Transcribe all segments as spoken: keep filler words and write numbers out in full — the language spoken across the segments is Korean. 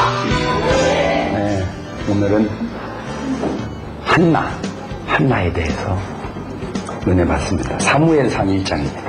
네, 오늘은 한나, 한나에 대해서 은혜 받습니다. 사무엘상 일 장입니다.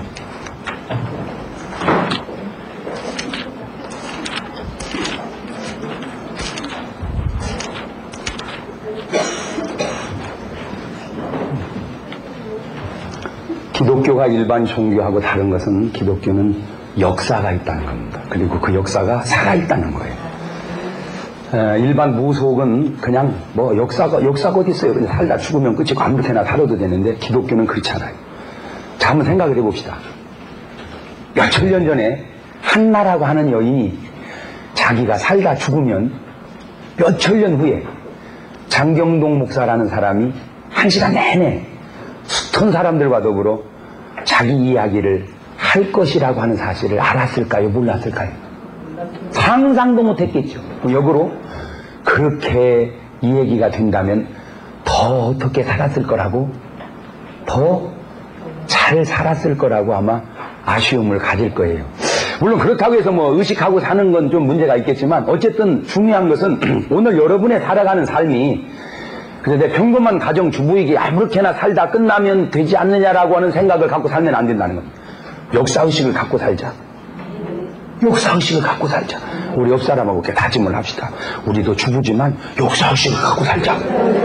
기독교가 일반 종교하고 다른 것은 기독교는 역사가 있다는 겁니다. 그리고 그 역사가 살아있다는 거예요. 에, 일반 무속은 그냥 뭐 역사가 역사가 어디 있어요? 그냥 살다 죽으면 끝이고 아무렇게나 살아도 되는데 기독교는 그렇지 않아요. 자, 한번 생각을 해봅시다. 몇천 년 전에 한나라고 하는 여인이 자기가 살다 죽으면 몇천 년 후에 장경동 목사라는 사람이 한 시간 내내 숱한 사람들과 더불어 자기 이야기를 할 것이라고 하는 사실을 알았을까요? 몰랐을까요? 상상도 못했겠죠. 역으로 그렇게 이 얘기가 된다면 더 어떻게 살았을 거라고, 더 잘 살았을 거라고 아마 아쉬움을 가질 거예요. 물론 그렇다고 해서 뭐 의식하고 사는 건 좀 문제가 있겠지만 어쨌든 중요한 것은 오늘 여러분의 살아가는 삶이 그래서 내 평범한 가정주부에게 아무렇게나 살다 끝나면 되지 않느냐라고 하는 생각을 갖고 살면 안 된다는 겁니다. 역사의식을 갖고 살자. 역사의식을 갖고 살자. 우리 옆 사람하고 이렇게 다짐을 합시다. 우리도 주부지만 역사의식을 갖고 살자.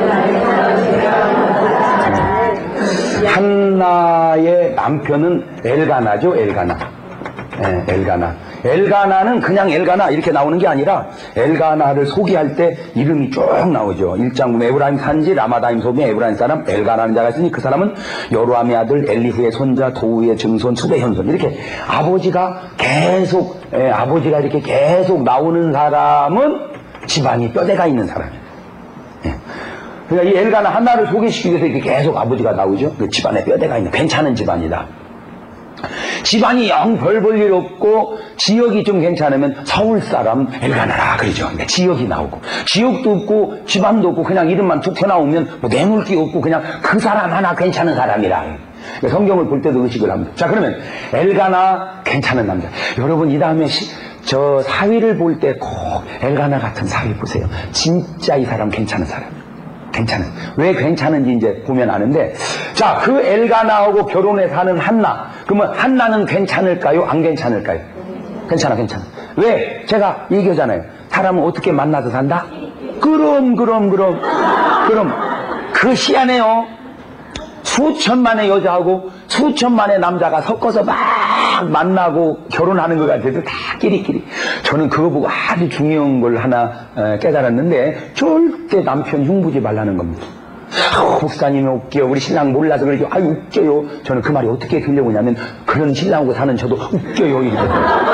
한나의 남편은 엘가나죠. 엘가나. 네, 엘가나. 엘가나는 그냥 엘가나 이렇게 나오는 게 아니라 엘가나를 소개할 때 이름이 쭉 나오죠. 일 장 보면 에브라임 산지 라마다임 소비의 에브라임 사람 엘가나라는 자가 있으니 그 사람은 여로함의 아들 엘리후의 손자 도우의 증손 수베 현손. 이렇게 아버지가 계속 예, 아버지가 이렇게 계속 나오는 사람은 집안이 뼈대가 있는 사람이에요. 예. 그러니까 이 엘가나 한나를 소개시키기 위해서 이렇게 계속 아버지가 나오죠. 그 집안에 뼈대가 있는 괜찮은 집안이다. 집안이 영 별 볼 일 없고 지역이 좀 괜찮으면 서울 사람 엘가나라 그러죠. 근데 지역이 나오고 지역도 없고 집안도 없고 그냥 이름만 툭 튀어나오면 뭐 뇌물기 없고 그냥 그 사람 하나 괜찮은 사람이라. 성경을 볼 때도 의식을 합니다. 자, 그러면 엘가나 괜찮은 남자. 여러분 이 다음에 시, 저 사위를 볼 때 꼭 엘가나 같은 사위 보세요. 진짜 이 사람 괜찮은 사람. 괜찮은. 왜 괜찮은지 이제 보면 아는데, 자, 그 엘가나하고 결혼해 사는 한나. 그러면 한나는 괜찮을까요? 안 괜찮을까요? 괜찮아, 괜찮아. 왜? 제가 얘기하잖아요. 사람은 어떻게 만나서 산다? 그럼, 그럼, 그럼, 그럼. 그 희한해요. 수천만의 여자하고 수천만의 남자가 섞어서 막 만나고 결혼하는 것 같아도 다 끼리끼리. 저는 그거 보고 아주 중요한 걸 하나 깨달았는데 절대 남편 흉보지 말라는 겁니다. 아, 목사님이 웃겨요. 우리 신랑 몰라서 그러죠. 아유 웃겨요. 저는 그 말이 어떻게 들려오냐면 그런 신랑하고 사는 저도 웃겨요. 이렇게.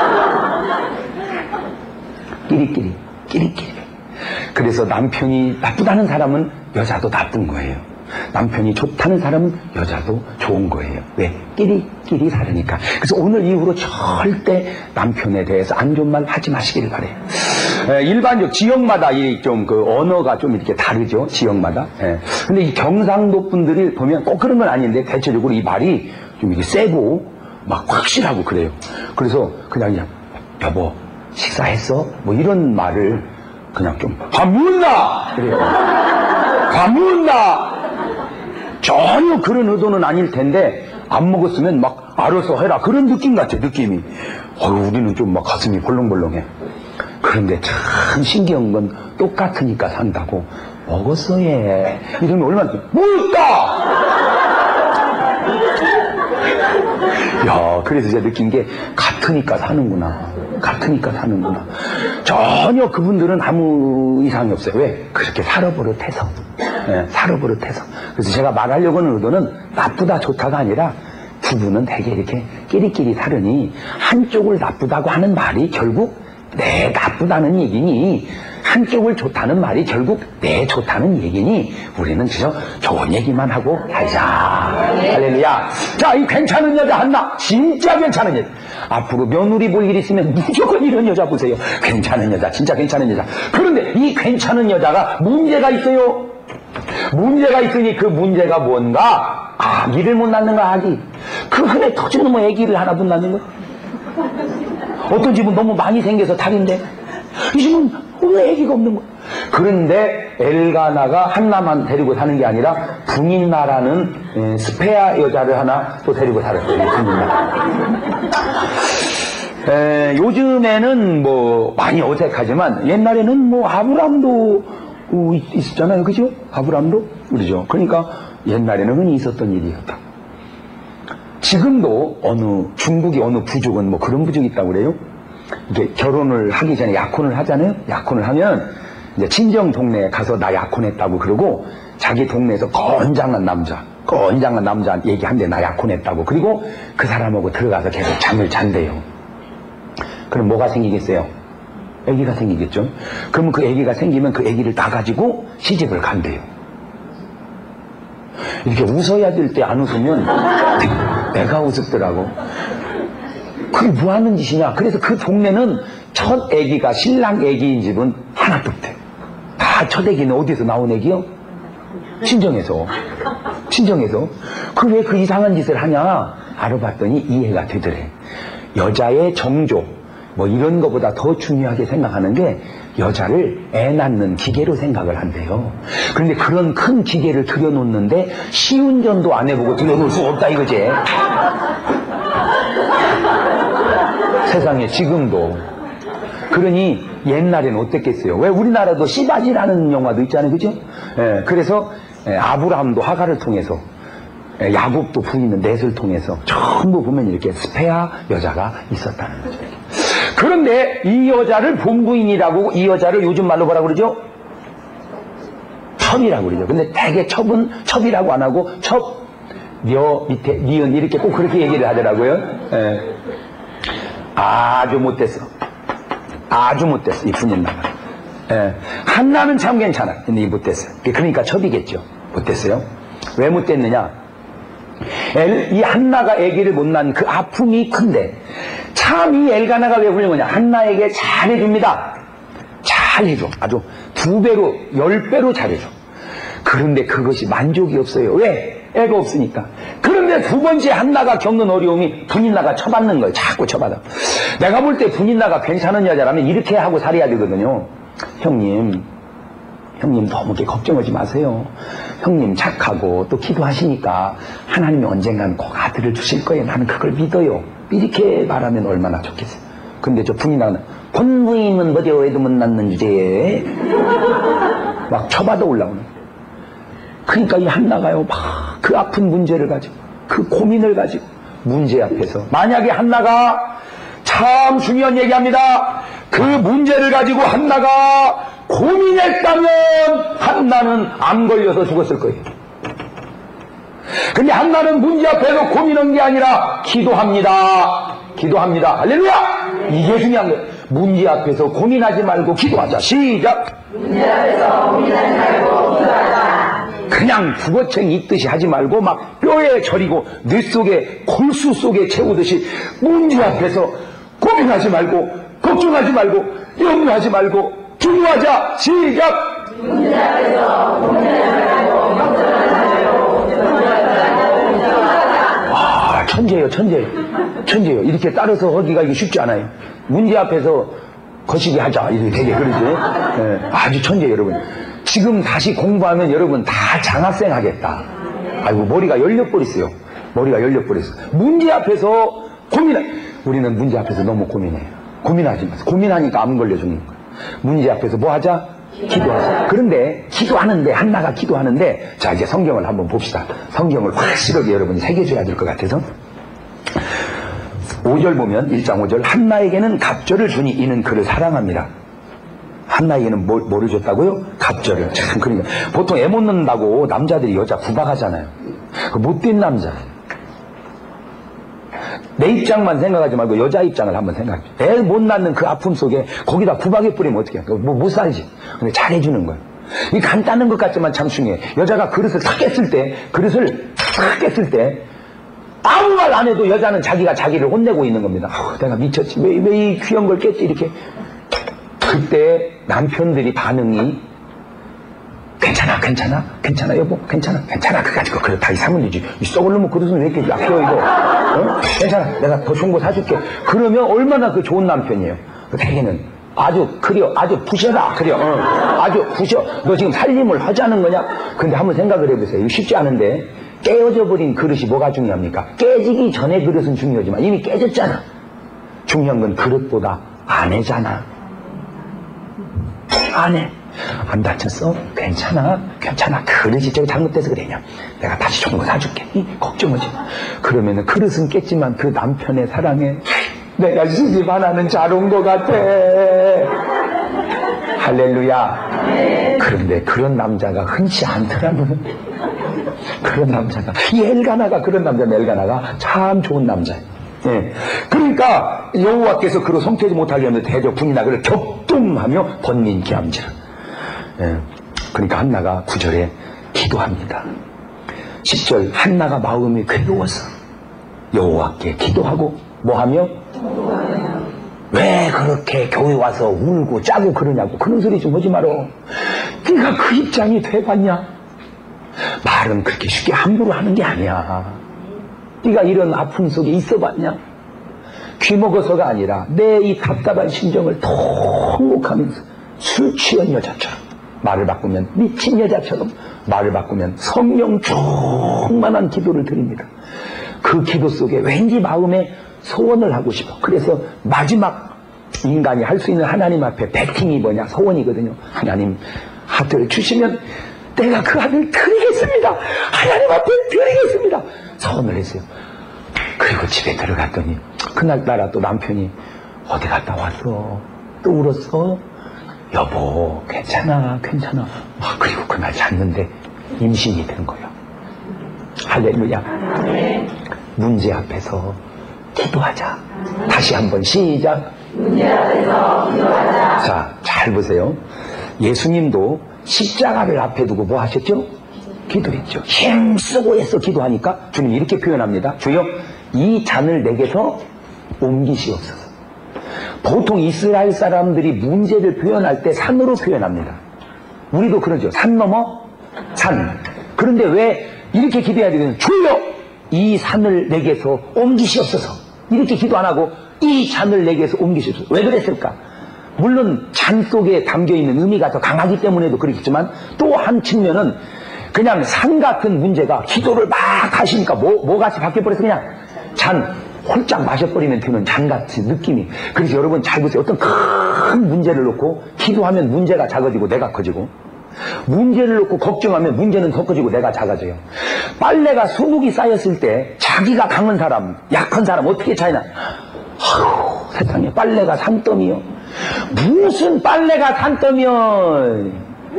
끼리끼리 끼리끼리. 그래서 남편이 나쁘다는 사람은 여자도 나쁜 거예요. 남편이 좋다는 사람은 여자도 좋은 거예요. 왜? 끼리끼리 살으니까. 그래서 오늘 이후로 절대 남편에 대해서 안 좋은 말 하지 마시길 바래요. 에, 일반적 지역마다 이 좀 그 언어가 좀 이렇게 다르죠. 지역마다. 에. 근데 이 경상도 분들이 보면 꼭 그런 건 아닌데 대체적으로 이 말이 좀 이게 세고 막 확실하고 그래요. 그래서 그냥 그냥 여보 식사했어? 뭐 이런 말을 그냥 좀 밥 묻나? 그래요. 밥 묻나? 전혀 그런 의도는 아닐 텐데 안 먹었으면 막 알아서 해라 그런 느낌 같아. 느낌이. 어휴, 우리는 좀 막 가슴이 벌렁벌렁해. 그런데 참 신기한 건 똑같으니까 산다고. 먹었어 얘 이러면 얼마나 먹었다. 야, 그래서 제가 느낀 게 같으니까 사는구나. 같으니까 사는구나. 전혀 그분들은 아무 이상이 없어요. 왜? 그렇게 살아버릇해서. 네, 살아버릇해서. 그래서 제가 말하려고 하는 의도는 나쁘다 좋다가 아니라 부부는 되게 이렇게 끼리끼리 살으니 한쪽을 나쁘다고 하는 말이 결국 내 나쁘다는 얘기니 한쪽을 좋다는 말이 결국 내 좋다는 얘기니 우리는 그저 좋은 얘기만 하고 살자. 할렐루야. 자, 이 괜찮은 여자 한나. 진짜 괜찮은 여자. 앞으로 며느리 볼 일 있으면 무조건 이런 여자 보세요. 괜찮은 여자. 진짜 괜찮은 여자. 그런데 이 괜찮은 여자가 문제가 있어요. 문제가 있으니 그 문제가 뭔가? 아기를 못 낳는 거 아기. 그 흔해 터지는 뭐 아기를 하나 못 낳는 거. 어떤 집은 너무 많이 생겨서 탈인데 이 집은 왜 애기가 없는 거야? 그런데 엘가나가 한나만 데리고 사는 게 아니라 분인나라는 스페아 여자를 하나 또 데리고 살았어요. 분인나. 에, 요즘에는 뭐 많이 어색하지만 옛날에는 뭐 아브람도 있었잖아요. 그죠? 아브람도? 그러죠. 그러니까 옛날에는 흔히 있었던 일이었다. 지금도 어느 중국의 어느 부족은 뭐 그런 부족이 있다고 그래요. 이게 결혼을 하기 전에 약혼을 하잖아요. 약혼을 하면 이제 친정 동네에 가서 나 약혼했다고 그러고 자기 동네에서 건장한 남자, 건장한 남자 얘기한대 나 약혼했다고. 그리고 그 사람하고 들어가서 계속 잠을 잔대요. 그럼 뭐가 생기겠어요? 아기가 생기겠죠. 그러면 그 아기가 생기면 그 아기를 다 가지고 시집을 간대요. 이렇게 웃어야 될 때 안 웃으면 내가 웃었더라고. 그게 뭐 하는 짓이냐. 그래서 그 동네는 첫 아기가 신랑 아기인 집은 하나도 없대. 다 첫 아기는 어디서 나온 아기요? 친정에서. 친정에서. 그 왜 그 이상한 짓을 하냐 알아봤더니 이해가 되더래. 여자의 정조 뭐 이런 거보다 더 중요하게 생각하는 게 여자를 애 낳는 기계로 생각을 한대요. 그런데 그런 큰 기계를 들여놓는데 시운전도 안 해보고 들여놓을 수 없다 이거지. 세상에 지금도. 그러니 옛날에는 어땠겠어요? 왜 우리나라도 씨바지라는 영화도 있잖아요. 그죠? 예, 그래서 예, 아브라함도 하가를 통해서 예, 야곱도 부인은 넷을 통해서 전부 보면 이렇게 스페아 여자가 있었다는 거죠. 그런데 이 여자를 본부인이라고, 이 여자를 요즘 말로 뭐라고 그러죠? 첩이라고 그러죠. 근데 대개 첩은 첩이라고 안 하고 첩, 여 밑에 니은 이렇게 꼭 그렇게 얘기를 하더라고요. 예. 아주 못됐어. 아주 못됐어. 이 분인나가. 예. 한나는 참 괜찮아. 근데 이 못됐어요. 그러니까 첩이겠죠. 못됐어요. 왜 못됐느냐? 엘, 이 한나가 아기를 못 낳은 그 아픔이 큰데 참 이 엘가나가 왜 훌륭하냐. 한나에게 잘해줍니다. 잘해줘. 아주 두 배로 열 배로 잘해줘. 그런데 그것이 만족이 없어요. 왜? 애가 없으니까. 그런데 두 번째 한나가 겪는 어려움이 분인나가 쳐받는 거예요. 자꾸 쳐받아. 내가 볼 때 분인나가 괜찮은 여자라면 이렇게 하고 살아야 되거든요. 형님 형님 너무 이렇게 걱정하지 마세요. 형님 착하고 또 기도하시니까 하나님이 언젠가는 꼭 아들을 주실 거예요. 나는 그걸 믿어요. 이렇게 말하면 얼마나 좋겠어요. 근데 저 분인나는 본부임은 뭐디어 애도 못 낳는 주제에 막 쳐받아 올라오는. 그러니까 이 한나가요 막 그 아픈 문제를 가지고 그 고민을 가지고 문제 앞에서 만약에 한나가 참 중요한 얘기합니다. 그 문제를 가지고 한나가 고민했다면 한나는 안 걸려서 죽었을 거예요. 근데 한나는 문제 앞에서 고민한 게 아니라 기도합니다. 기도합니다. 할렐루야! 이게 중요한 거예요. 문제 앞에서 고민하지 말고 기도하자. 시작! 문제 앞에서 고민하지 말고 기도하자. 그냥 북어챙이 있듯이 하지 말고 막 뼈에 저리고 뇌 속에 골수 속에 채우듯이 문제 앞에서 고민하지 말고 걱정하지 말고 염려하지 말고 기도하자. 시작! 문제 앞에서 고민하지 말고 걱정하지 말고 기도하자. 아, 천재예요, 천재. 천재예요. 이렇게 따라서 하기가 이게 쉽지 않아요. 문제 앞에서 거시기 하자. 이렇게 되게 그러지. 네, 아주 천재 여러분. 지금 다시 공부하면 여러분 다 장학생 하겠다. 아이고 머리가 열려버렸어요. 머리가 열려버렸어. 문제 앞에서 고민해. 우리는 문제 앞에서 너무 고민해요. 고민하지 마세요. 고민하니까 암 걸려주는 거예요. 문제 앞에서 뭐 하자? 기도하자. 그런데 기도하는데 한나가 기도하는데 자 이제 성경을 한번 봅시다. 성경을 확실하게 여러분이 새겨줘야 될 것 같아서 오 절 보면 일 장 오 절 한나에게는 갑절을 주니 이는 그를 사랑합니다. 한나에게는 뭐, 뭐를 줬다고요? 갑절을. 참 그러니까 보통 애 못 낳는다고 남자들이 여자 구박하잖아요. 그 못된 남자. 내 입장만 생각하지 말고 여자 입장을 한번 생각해. 애 못 낳는 그 아픔 속에 거기다 구박해 뿌리면 어떻게 해? 뭐 못 살지. 근데 잘해주는 거예요. 이 간단한 것 같지만 참 중요해. 여자가 그릇을 탁 깼을 때, 그릇을 탁 깼을 때 아무 말 안 해도 여자는 자기가 자기를 혼내고 있는 겁니다. 아, 내가 미쳤지. 왜, 왜 이 귀한 걸 깼지? 이렇게. 그때 남편들이 반응이 괜찮아 괜찮아 괜찮아 여보 괜찮아 괜찮아 그거 가지고 그래 다 이상은 되지. 이 썩을 놈의 그릇은 왜 이렇게 약해요 이거. 어? 괜찮아 내가 더 좋은 거 사줄게. 그러면 얼마나 그 좋은 남편이에요. 대개는 아주 그려 아주 부셔라 그려 어. 아주 부셔. 너 지금 살림을 하자는 거냐? 근데 한번 생각을 해보세요. 이거 쉽지 않은데 깨어져 버린 그릇이 뭐가 중요합니까? 깨지기 전에 그릇은 중요하지만 이미 깨졌잖아. 중요한 건 그릇보다 아내잖아. 아내 안 다쳤어? 괜찮아 괜찮아. 그릇이 저기 잘못돼서 그래냐, 내가 다시 좋은 거 사줄게. 이, 걱정하지 마. 그러면은 그릇은 깼지만 그 남편의 사랑에 내가 시집 하나는 잘 온 것 같아. 할렐루야. 그런데 그런 남자가 흔치 않더라고요. 그런 남자가, 이 엘가나가 그런 남자는 엘가나가 참 좋은 남자예요. 예. 그러니까 여호와께서 그로 성취하지 못하게 하면 대적 분이나 그를 격동하며 번민 기함지라. 예. 그러니까 한나가 구 절에 기도합니다. 십 절 한나가 마음이 괴로워서 여호와께 기도하고 뭐하며? 왜 그렇게 교회 와서 울고 짜고 그러냐고. 그런 소리 좀 하지 마라. 네가 그 입장이 돼봤냐? 말은 그렇게 쉽게 함부로 하는 게 아니야. 네가 이런 아픔 속에 있어봤냐? 귀먹어서가 아니라 내 이 답답한 심정을 통곡하면서 술 취한 여자처럼, 말을 바꾸면 미친 여자처럼, 말을 바꾸면 성령 충만한 기도를 드립니다. 그 기도 속에 왠지 마음에 소원을 하고 싶어. 그래서 마지막 인간이 할 수 있는 하나님 앞에 베팅이 뭐냐? 소원이거든요. 하나님 아들 주시면 내가 그 아들 드리겠습니다. 하나님 앞에 드리겠습니다. 소원을 했어요. 그리고 집에 들어갔더니 그날따라 또 남편이 어디 갔다 왔어? 또 울었어? 여보 괜찮아 괜찮아. 아, 그리고 그날 잤는데 임신이 된 거예요. 할렐루야. 문제 앞에서 기도하자. 다시 한번 시작. 문제 앞에서 기도하자. 자, 잘 보세요. 예수님도 십자가를 앞에 두고 뭐 하셨죠? 기도했죠. 힘쓰고 애써 기도하니까 주님이 이렇게 표현합니다. 주여 이 잔을 내게서 옮기시옵소서. 보통 이스라엘 사람들이 문제를 표현할 때 산으로 표현합니다. 우리도 그러죠. 산 넘어 산. 그런데 왜 이렇게 기도해야 되겠냐? 주여 이 산을 내게서 옮기시옵소서. 이렇게 기도 안 하고 이 잔을 내게서 옮기시옵소서. 왜 그랬을까? 물론 잔 속에 담겨있는 의미가 더 강하기 때문에도 그렇겠지만 또 한 측면은 그냥 산 같은 문제가 기도를 막 하시니까 뭐, 뭐같이 바뀌어버려서 그냥 잔 홀짝 마셔버리면 되는 잔같이 느낌이. 그래서 여러분 잘 보세요. 어떤 큰 문제를 놓고 기도하면 문제가 작아지고 내가 커지고, 문제를 놓고 걱정하면 문제는 더 커지고 내가 작아져요. 빨래가 수북이 쌓였을 때 자기가 강한 사람, 약한 사람 어떻게 차이나? 아휴, 세상에 빨래가 산더미요. 무슨 빨래가 산더미요.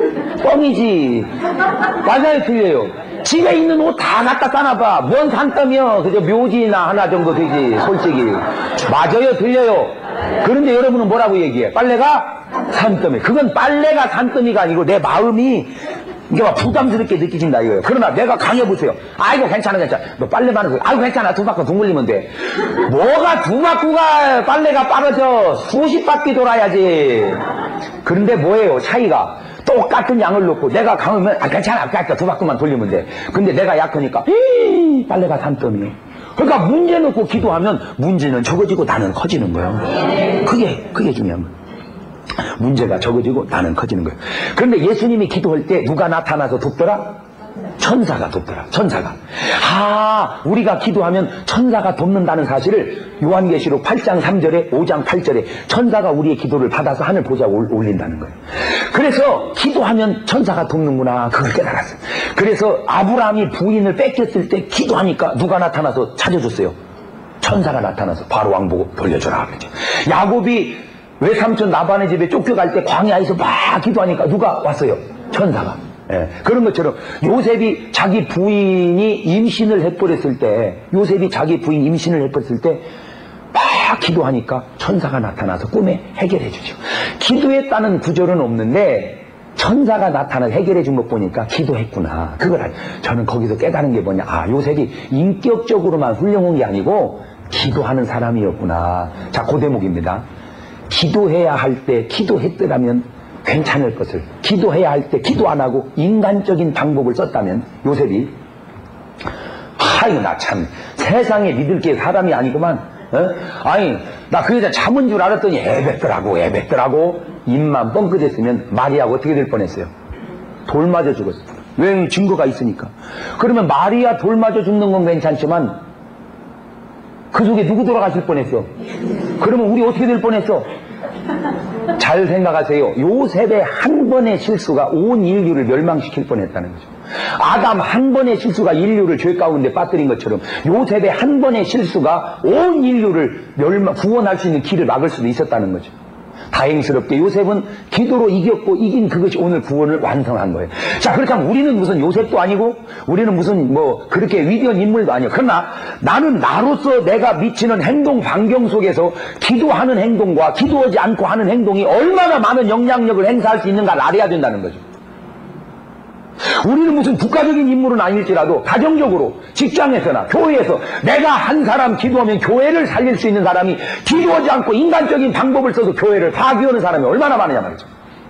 뻥이지. 맞아요, 틀려요. 집에 있는 옷 다 갖다 싸놔봐. 뭔 산더미요. 그저 묘지나 하나 정도 되지, 솔직히. 맞아요, 틀려요. 그런데 여러분은 뭐라고 얘기해? 빨래가 산더미. 그건 빨래가 산더미가 아니고 내 마음이 이게 막 부담스럽게 느끼진다 이거예요. 그러나 내가 강해보세요. 아이고 괜찮아 괜찮아. 너 빨래 많은 거 아이고 괜찮아. 두 바퀴 둥 굴리면 돼. 뭐가 두 바퀴가 빨래가 빠르죠. 수십 바퀴 돌아야지. 그런데 뭐예요 차이가? 똑같은 양을 놓고 내가 강하면 아 괜찮아 괜찮아 두 바퀴만 돌리면 돼. 근데 내가 약하니까 이 빨래가 산더미. 그러니까 문제 놓고 기도하면 문제는 적어지고 나는 커지는 거예요. 그게 그게 중요한 거예요. 문제가 적어지고 나는 커지는 거예요. 그런데 예수님이 기도할 때 누가 나타나서 돕더라? 천사가 돕더라. 천사가. 아, 우리가 기도하면 천사가 돕는다는 사실을 요한계시록 팔 장 삼 절에 오 장 팔 절에 천사가 우리의 기도를 받아서 하늘 보좌에 올린다는 거예요. 그래서 기도하면 천사가 돕는구나 그걸 깨달았어요. 그래서 아브라함이 부인을 뺏겼을 때 기도하니까 누가 나타나서 찾아줬어요? 천사가 나타나서 바로 왕 보고 돌려줘라 그러죠. 야곱이 외삼촌 라반의 집에 쫓겨갈 때 광야에서 막 기도하니까 누가 왔어요? 천사가. 예, 그런 것처럼 요셉이 자기 부인이 임신을 해버렸을 때, 요셉이 자기 부인 임신을 해버렸을 때 막 기도하니까 천사가 나타나서 꿈에 해결해 주죠. 기도했다는 구절은 없는데 천사가 나타나서 해결해 준 것 보니까 기도했구나. 그걸 알, 저는 거기서 깨달은 게 뭐냐. 아, 요셉이 인격적으로만 훌륭한 게 아니고 기도하는 사람이었구나. 자, 그 대목입니다. 기도해야 할 때 기도했더라면 괜찮을 것을 기도해야 할 때 기도 안 하고 인간적인 방법을 썼다면 요셉이 아유 나 참 세상에 믿을 게 사람이 아니구만 어? 아니 나 그 여자 참은 줄 알았더니 애뱉더라고 애뱉더라고. 입만 뻥끗했으면 마리아가 어떻게 될 뻔했어요? 돌 맞아 죽었어. 왜? 증거가 있으니까. 그러면 마리아 돌 맞아 죽는 건 괜찮지만 그 속에 누구 돌아가실 뻔했어? 그러면 우리 어떻게 될 뻔했어? 잘 생각하세요. 요셉의 한 번의 실수가 온 인류를 멸망시킬 뻔했다는 거죠. 아담 한 번의 실수가 인류를 죄 가운데 빠뜨린 것처럼 요셉의 한 번의 실수가 온 인류를 멸망, 구원할 수 있는 길을 막을 수도 있었다는 거죠. 다행스럽게 요셉은 기도로 이겼고 이긴 그것이 오늘 구원을 완성한 거예요. 자, 그렇다면 우리는 무슨 요셉도 아니고 우리는 무슨 뭐 그렇게 위대한 인물도 아니에요. 그러나 나는 나로서 내가 미치는 행동 반경 속에서 기도하는 행동과 기도하지 않고 하는 행동이 얼마나 많은 영향력을 행사할 수 있는가를 알아야 된다는 거죠. 우리는 무슨 국가적인 인물은 아닐지라도 가정적으로 직장에서나 교회에서 내가 한 사람 기도하면 교회를 살릴 수 있는 사람이 기도하지 않고 인간적인 방법을 써서 교회를 파괴하는 사람이 얼마나 많으냐 말이죠.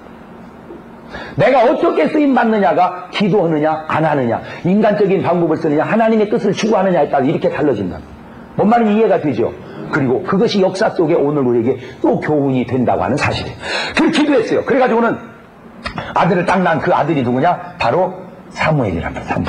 내가 어떻게 쓰임받느냐가 기도하느냐 안 하느냐, 인간적인 방법을 쓰느냐 하나님의 뜻을 추구하느냐에 따라 이렇게 달라진다. 뭔 말인지 이해가 되죠? 그리고 그것이 역사 속에 오늘 우리에게 또 교훈이 된다고 하는 사실이에요. 그걸 기도했어요. 그래가지고는 아들을 딱 낳은 그 아들이 누구냐? 바로 사무엘이란 말이야. 사무엘.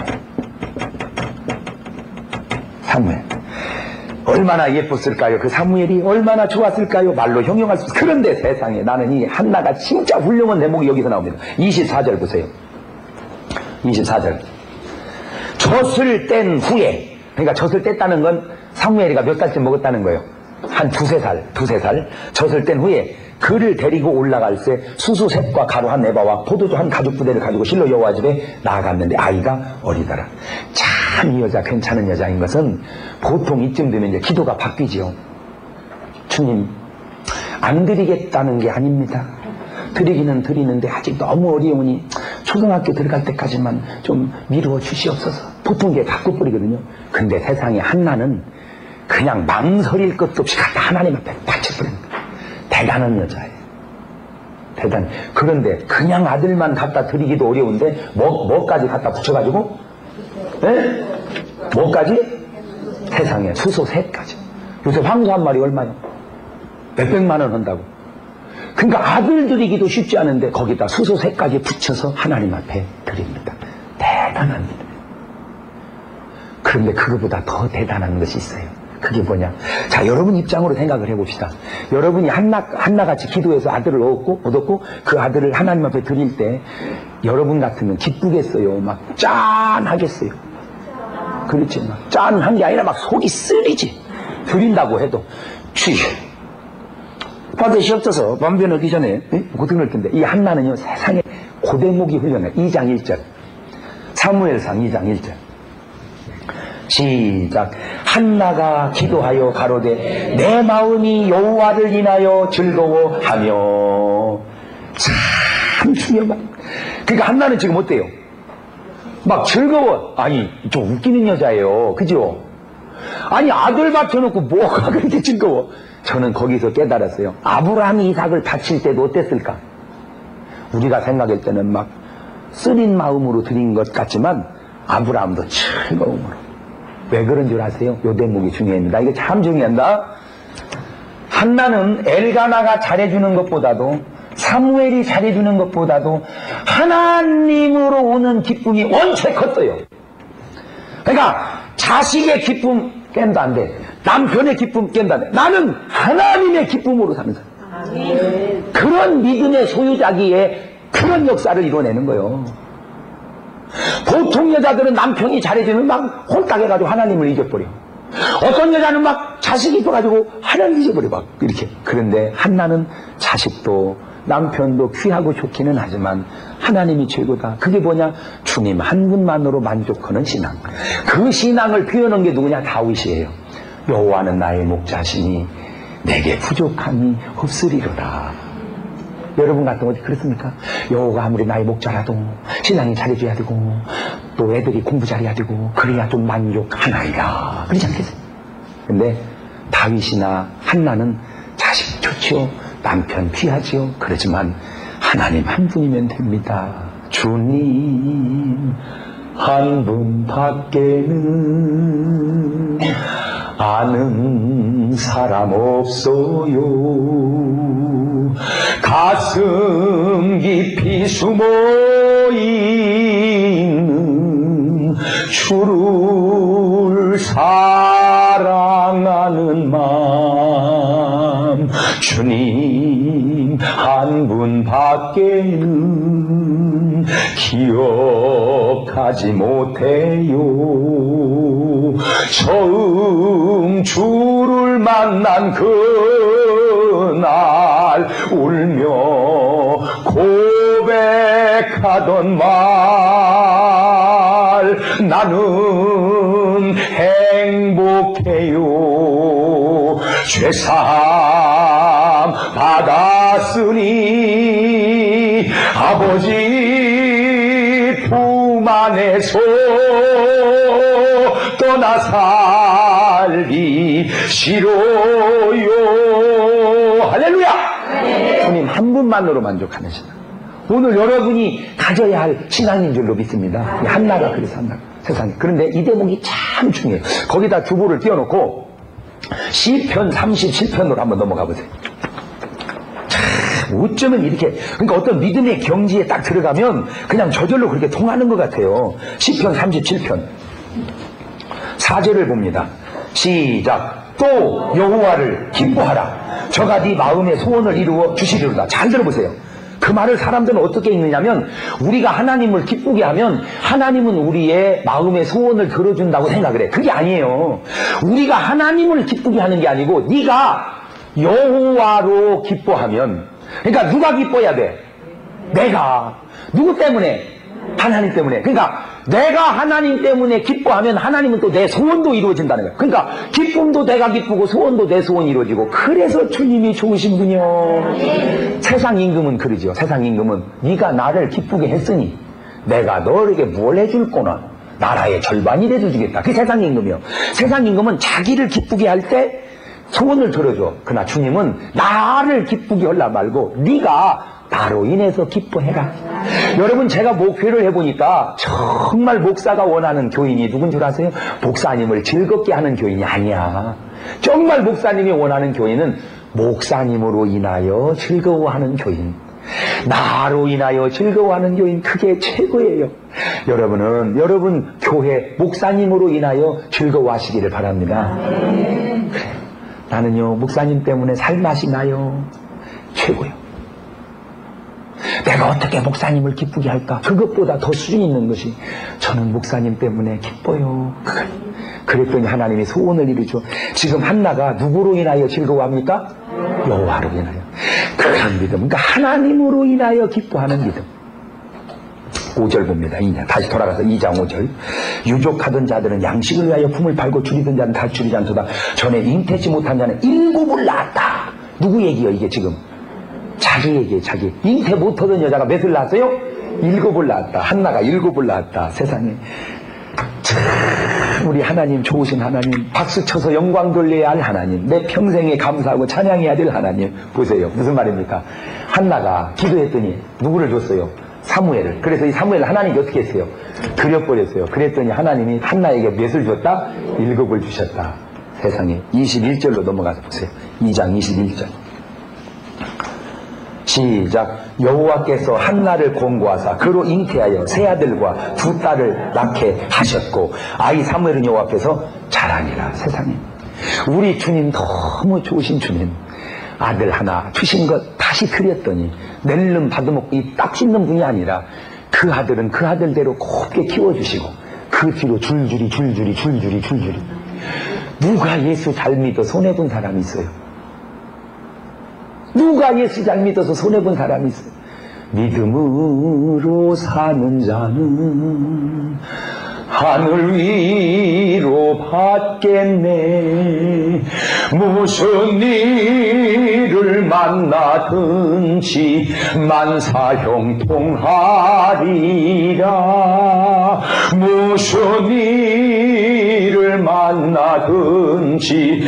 사무엘. 얼마나 예뻤을까요? 그 사무엘이 얼마나 좋았을까요? 말로 형용할 수 없어요. 그런데 세상에 나는 이 한나가 진짜 훌륭한 대목이 여기서 나옵니다. 이십사 절 보세요. 이십사 절. 젖을 뗀 후에, 그러니까 젖을 뗐다는 건 사무엘이가 몇 살쯤 먹었다는 거예요? 한 두세 살, 두세 살. 젖을 뗀 후에 그를 데리고 올라갈새 수수 셋과 가루 한 에바와 포도주 한 가죽 부대를 가지고 실로 여호와 집에 나아갔는데 아이가 어리더라. 참 이 여자 괜찮은 여자인 것은 보통 이쯤 되면 이제 기도가 바뀌지요. 주님, 안 드리겠다는 게 아닙니다. 드리기는 드리는데 아직 너무 어려우니 초등학교 들어갈 때까지만 좀 미루어 주시옵소서. 보통 이게 바꿔버리거든요. 근데 세상에 한나는 그냥 망설일 것도 없이 갖다 하나님 앞에 바쳐버립니다. 대단한 여자예요. 대단. 그런데 그냥 아들만 갖다 드리기도 어려운데 뭐, 뭐까지 갖다 붙여가지고? 예? 뭐까지? 세상에 수소 셋까지. 요새 황소 한 마리 얼마요? 몇백만 원 한다고. 그러니까 아들 드리기도 쉽지 않은데 거기다 수소 셋까지 붙여서 하나님 앞에 드립니다. 대단합니다. 그런데 그거보다 더 대단한 것이 있어요. 그게 뭐냐? 자, 여러분 입장으로 생각을 해봅시다. 여러분이 한나, 한나같이 기도해서 아들을 얻고, 얻었고, 그 아들을 하나님 앞에 드릴 때, 여러분 같으면 기쁘겠어요? 막 짠하겠어요? 그렇지. 막 짠한 게 아니라 막 속이 쓰리지. 드린다고 해도, 주여, 받으시옵소서. 만변 하기 전에, 고등 넣을 텐데, 이 한나는요, 세상에 고대목이 훌륭해. 이 장 일 절. 사무엘상 이 장 일 절. 시작. 한나가 기도하여 가로되 내 마음이 여호와를 인하여 즐거워하며. 참 중요한. 그러니까 한나는 지금 어때요? 막 즐거워. 아니 좀 웃기는 여자예요. 그죠? 아니 아들 바쳐놓고 뭐가 그렇게 즐거워? 저는 거기서 깨달았어요. 아브라함이 이삭을 바칠 때도 어땠을까? 우리가 생각할 때는 막 쓰린 마음으로 드린 것 같지만 아브라함도 즐거움으로. 왜 그런 줄 아세요? 요 대목이 중요합니다. 이거 참 중요한다. 한나는 엘가나가 잘해주는 것보다도 사무엘이 잘해주는 것보다도 하나님으로 오는 기쁨이 원체 컸어요. 그러니까 자식의 기쁨 깬다 안 돼. 남편의 기쁨 깬다 안 돼. 나는 하나님의 기쁨으로 사는 사람. 아멘. 그런 믿음의 소유자기에 그런 역사를 이뤄내는 거예요. 보통 여자들은 남편이 잘해주면 막 혼탁해가지고 하나님을 잊어버려. 어떤 여자는 막 자식이 있어가지고 하나님을 잊어버려 막 이렇게. 그런데 한나는 자식도 남편도 귀하고 좋기는 하지만 하나님이 최고다. 그게 뭐냐? 주님 한 분만으로 만족하는 신앙. 그 신앙을 표현한 게 누구냐? 다윗이에요. 여호와는 나의 목자시니 내게 부족함이 없으리로다. 여러분 같은 어디 그렇습니까? 여호가 아무리 나의 목자라도 신앙이 잘해줘야 되고 또 애들이 공부 잘해야 되고 그래야 좀 만족하나이다. 그렇지 않겠어요? 근데 다윗이나 한나는 자식 좋지요. 남편 귀하지요. 그렇지만 하나님 한 분이면 됩니다. 주님 한 분 밖에는 아는 사람 없어요. 가슴 깊이 숨어있는 주를 사랑하는 마음, 주님 한 분 밖에는 기억하지 못해요. 처음 주를 만난 그날 울며 고백하던 말, 나는 행복해요. 죄사함 받았으니 아버지 품 안에서 떠나 살기 싫어요. 할렐루야. 네. 주님 한 분만으로 만족하는 신앙, 오늘 여러분이 가져야 할 신앙인 줄로 믿습니다. 한나가 그래서 한나가 세상에. 그런데 이 대목이 참 중요해요. 거기다 주보를 띄워놓고 시편 삼십칠 편으로 한번 넘어가 보세요. 참 어쩌면 이렇게, 그러니까 어떤 믿음의 경지에 딱 들어가면 그냥 저절로 그렇게 통하는 것 같아요. 시편 삼십칠 편 사 절을 봅니다. 시작. 또 여호와를 기뻐하라. 저가 네 마음의 소원을 이루어 주시리로다. 잘 들어보세요. 그 말을 사람들은 어떻게 읽느냐면, 우리가 하나님을 기쁘게 하면 하나님은 우리의 마음의 소원을 들어준다고 생각을 해. 그게 아니에요. 우리가 하나님을 기쁘게 하는 게 아니고 네가 여호와로 기뻐하면, 그러니까 누가 기뻐해야 돼? 내가. 누구 때문에? 하나님 때문에. 그러니까 내가 하나님 때문에 기뻐하면 하나님은 또 내 소원도 이루어진다는 거예요. 그러니까 기쁨도 내가 기쁘고 소원도 내 소원이 이루어지고, 그래서 주님이 좋으신 분이요. 네. 세상 임금은 그러죠. 세상 임금은 네가 나를 기쁘게 했으니 내가 너에게 뭘 해줄 거나 나라의 절반이라도 주겠다. 그게 세상 임금이요. 세상 임금은 자기를 기쁘게 할 때 소원을 들어줘. 그러나 주님은 나를 기쁘게 하려 말고 네가 나로 인해서 기뻐해라. 여러분, 제가 목회를 해보니까 정말 목사가 원하는 교인이 누군 줄 아세요? 목사님을 즐겁게 하는 교인이 아니야. 정말 목사님이 원하는 교인은 목사님으로 인하여 즐거워하는 교인, 나로 인하여 즐거워하는 교인, 그게 최고예요. 여러분은 여러분 교회 목사님으로 인하여 즐거워하시기를 바랍니다. 그래, 나는요 목사님 때문에 살맛이 나요. 최고요. 내가 어떻게 목사님을 기쁘게 할까? 그것보다 더 수준 있는 것이 저는 목사님 때문에 기뻐요. 그랬더니 하나님이 소원을 이루죠. 지금 한나가 누구로 인하여 즐거워합니까? 여호와로 인하여. 그런 믿음, 그러니까 하나님으로 인하여 기뻐하는 믿음. 오 절 봅니다. 다시 돌아가서 이 장 오 절. 유족하던 자들은 양식을 위하여 품을 팔고 줄이던 자는 다 줄이지 않도다. 전에 잉태치 못한 자는 일곱을 낳았다. 누구 얘기예요 이게 지금? 자기 얘기예요. 자기. 잉태 못하던 여자가 몇을 낳았어요? 일곱을 낳았다. 한나가 일곱을 낳았다. 세상에. 참 우리 하나님 좋으신 하나님, 박수 쳐서 영광 돌려야 할 하나님, 내 평생에 감사하고 찬양해야 될 하나님. 보세요. 무슨 말입니까? 한나가 기도했더니 누구를 줬어요? 사무엘을. 그래서 이 사무엘을 하나님이 어떻게 했어요? 드려버렸어요. 그랬더니 하나님이 한나에게 몇을 줬다? 일곱을 주셨다. 세상에. 이십일 절로 넘어가서 보세요. 이 장 이십일 절. 시작. 여호와께서 한나를 권고하사 그로 잉태하여 세 아들과 두 딸을 낳게 하셨고 아이 사무엘은 여호와 앞에서 자라니라. 세상에. 우리 주님 너무 좋으신 주님. 아들 하나 주신 것 다시 드렸더니 낼름 받아먹고 이 딱 씹는 분이 아니라 그 아들은 그 아들대로 곱게 키워주시고 그 뒤로 줄줄이 줄줄이 줄줄이 줄줄이. 누가 예수 잘 믿어 손해본 사람이 있어요? 누가 예수 잘 믿어서 손해본 사람이 있어요? 믿음으로 사는 자는 하늘 위로 받겠네. 무슨 일을 만나든지 만사형통하리라. 무슨 일을 만나든지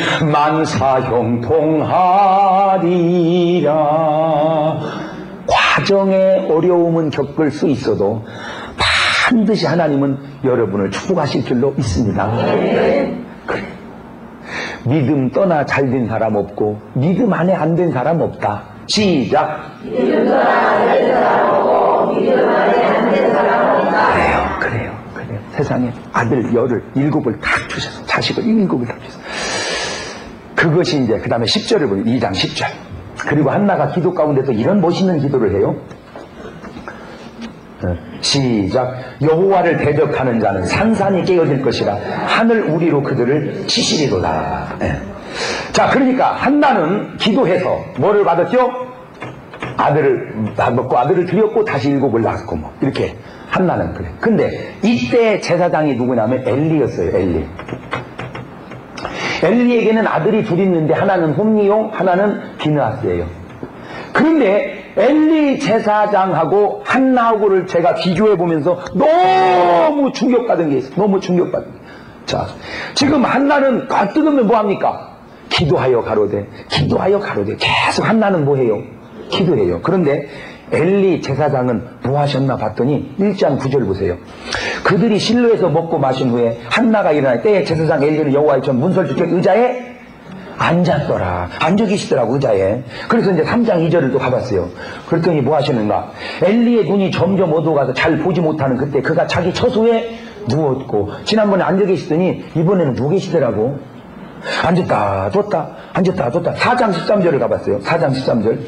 만사형통하리라. 과정의 어려움은 겪을 수 있어도 반드시 하나님은 여러분을 축복하실 줄로 믿습니다. 그래. 그래. 믿음 떠나 잘 된 사람 없고 믿음 안에 안 된 사람 없다. 시작. 믿음 떠나 잘 된 사람 없고 믿음 안에 안 된 사람 없다. 그래요, 그래요, 그래요. 세상에 아들 열을 일곱을 다 주셨어. 자식을 일곱을 다 주셨어. 그것이 이제 그 다음에 십 절을 보면 이 장 십 절. 그리고 한나가 기도 가운데서 이런 멋있는 기도를 해요. 시작. 여호와를 대적하는 자는 산산이 깨어질 것이라 하늘 우리로 그들을 치시리로다. 네. 자, 그러니까 한나는 기도해서 뭐를 받았죠? 아들을 낳고 아들을 드렸고 다시 일곱을 낳았고 뭐 이렇게 한나는 그래. 근데 이때 제사장이 누구냐면 엘리였어요. 엘리. 엘리에게는 아들이 둘 있는데 하나는 홈니요, 하나는 비느하스예요. 그런데 엘리 제사장하고 한나하고를 제가 비교해 보면서 너무 충격받은 게 있어요. 너무 충격받은 게. 자, 지금 한나는 가뜩으면 뭐합니까? 기도하여 가로되, 기도하여 가로되. 계속 한나는 뭐해요? 기도해요. 그런데 엘리 제사장은 뭐 하셨나 봤더니 일 장 구 절 보세요. 그들이 실로에서 먹고 마신 후에 한나가 일어날 때에 제사장 엘리는 여호와의 전 문설주께 의자에 앉았더라. 앉아 계시더라고, 의자에. 그래서 이제 삼 장 이 절을 또 가봤어요. 그랬더니 뭐 하시는가? 엘리의 눈이 점점 어두워가서 잘 보지 못하는 그때 그가 자기 처소에 누웠고, 지난번에 앉아 계시더니 이번에는 누워 계시더라고. 앉았다 뒀다 앉았다 뒀다. 사 장 십삼 절을 가봤어요. 사 장 십삼 절.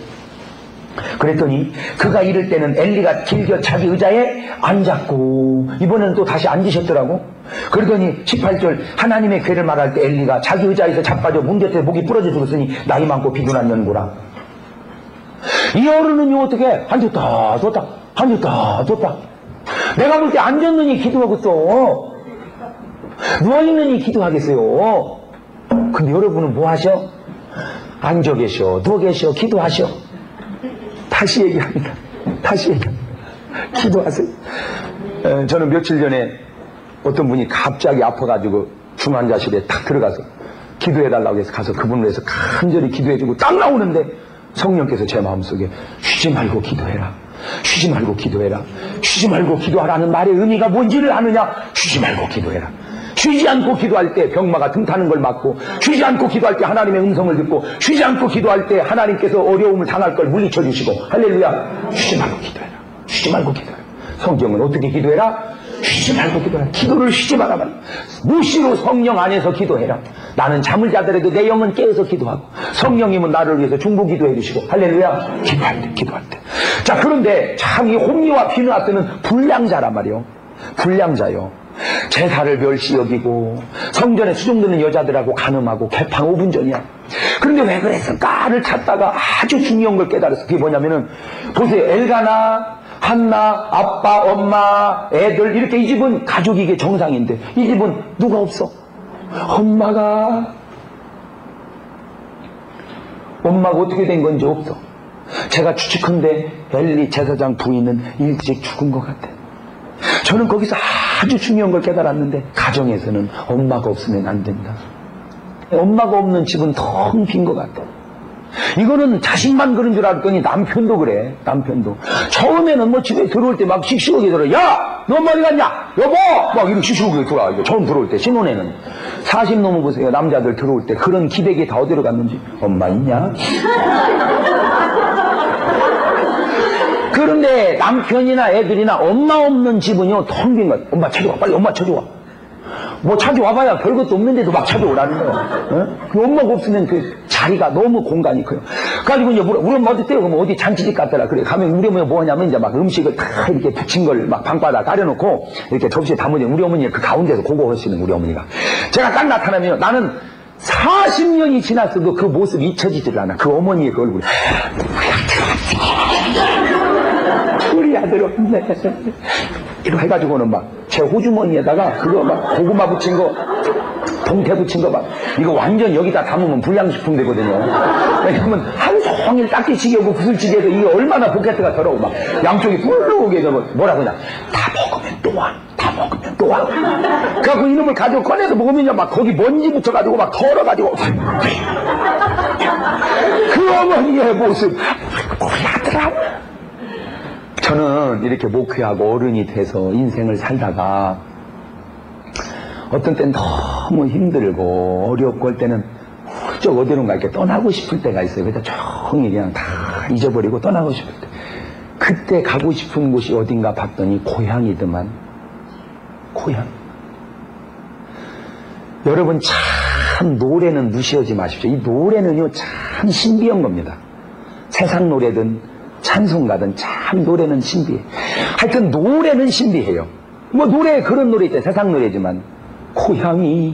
그랬더니 그가 이럴 때는 엘리가 길겨 자기 의자에 앉았고, 이번에는 또 다시 앉으셨더라고. 그러더니 십팔 절. 하나님의 괴를 말할 때 엘리가 자기 의자에서 자빠져 문 곁에 목이 부러져 죽었으니 나이 많고 비둔한 년구나. 이 어른은요 어떻게 앉았다 뒀다 앉았다 뒀다. 내가 볼 때 앉았느니 기도하겠어, 누워있느니 기도하겠어요. 근데 여러분은 뭐 하셔? 앉아 계셔, 누워 계셔, 기도하셔. 다시 얘기합니다. 다시 얘기합니다. 기도하세요. 에, 저는 며칠 전에 어떤 분이 갑자기 아파가지고 중환자실에 딱 들어가서 기도해달라고 해서 가서 그분을 위해서 간절히 기도해주고 딱 나오는데 성령께서 제 마음속에 쉬지 말고 기도해라, 쉬지 말고 기도해라, 쉬지 말고 기도하라는 말의 의미가 뭔지를 아느냐? 쉬지 말고 기도해라. 쉬지 않고 기도할 때 병마가 틈타는 걸 막고, 쉬지 않고 기도할 때 하나님의 음성을 듣고, 쉬지 않고 기도할 때 하나님께서 어려움을 당할 걸 물리쳐 주시고. 할렐루야. 쉬지 말고 기도해라. 쉬지 말고 기도해라. 성경은 어떻게 기도해라? 쉬지 말고 기도해라. 기도를 쉬지 마라 말이야. 무시로 성령 안에서 기도해라. 나는 잠을 자더라도 내 영은 깨어서 기도하고, 성령님은 나를 위해서 중보 기도해 주시고. 할렐루야. 기도할 때, 기도할 때. 자, 그런데 참 이 홈리와 비느하스는 불량자란 말이요. 불량자요. 제사를 멸시 여기고 성전에 수종드는 여자들하고 간음하고 개판 오 분 전이야. 그런데 왜 그랬을까를 찾다가 아주 중요한 걸 깨달았어. 그게 뭐냐면은 보세요. 엘가나, 한나, 아빠, 엄마, 애들, 이렇게 이 집은 가족이 이게 정상인데 이 집은 누가 없어? 엄마가 엄마가 어떻게 된 건지 없어. 제가 추측한데 엘리 제사장 부인은 일찍 죽은 것 같아. 저는 거기서 아주 중요한 걸 깨달았는데, 가정에서는 엄마가 없으면 안 된다. 엄마가 없는 집은 텅 빈 것 같아. 이거는 자식만 그런 줄 알았더니 남편도 그래. 남편도 처음에는 뭐 집에 들어올 때 막 씩씩하게 들어. 야, 너 어디 갔냐? 여보! 막 이렇게 씩씩하게 들어와. 이거 처음 들어올 때, 신혼에는 사십 넘어보세요. 남자들 들어올 때 그런 기대기 다 어디로 갔는지. 엄마 있냐? 그런데 남편이나 애들이나 엄마 없는 집은요 텅 빈 거야. 엄마 찾아와, 빨리 엄마 찾아와. 뭐 찾아와봐야 별것도 없는데도 막 찾아오라는 거야. 어? 그 엄마가 없으면 그 자리가 너무 공간이 커요. 그래가지고 이제 우리 엄마 어디 때요? 그러면 어디 잔치집 갔더라. 그래 가면 우리 어머니 뭐 하냐면 이제 막 음식을 다 이렇게 붙인 걸 막 방바닥 가려놓고 이렇게 접시에 담으니 우리 어머니가 그 가운데서 그거 하시는 우리 어머니가. 제가 딱 나타나면 나는 사십 년이 지났어도 그 모습이 잊혀지질 않아. 그 어머니의 그 얼굴이. 우리 아들 없네. 이거 해가지고는 막 제 호주머니에다가 그거 막 고구마 붙인 거, 동태 붙인 거 막 이거 완전 여기다 담으면 불량식품 되거든요. 왜냐면 하루 종일 닦기치기 하고 구슬치기해서 이게 얼마나 포켓트가 더러워. 막 양쪽이 뿔룩하게 해서 뭐라 그러냐. 다 먹으면 또 와. 다 먹으면 또 와. 그래갖고 이놈을 가지고 꺼내서 먹으면 막 거기 먼지 붙여가지고 막 털어가지고. 그 어머니의 모습. 우리 아들아. 저는 이렇게 목회하고 어른이 돼서 인생을 살다가 어떤 때는 너무 힘들고 어렵고 할 때는 저쪽 어디론가 이렇게 떠나고 싶을 때가 있어요. 그래서 조용히 그냥 다 잊어버리고 떠나고 싶을 때. 그때 가고 싶은 곳이 어딘가 봤더니 고향이더만. 고향. 여러분 참 노래는 무시하지 마십시오. 이 노래는요 참 신비한 겁니다. 세상 노래든 찬송가든 참 노래는 신비해. 하여튼 노래는 신비해요. 뭐 노래 그런 노래 있잖아요. 세상 노래지만 고향이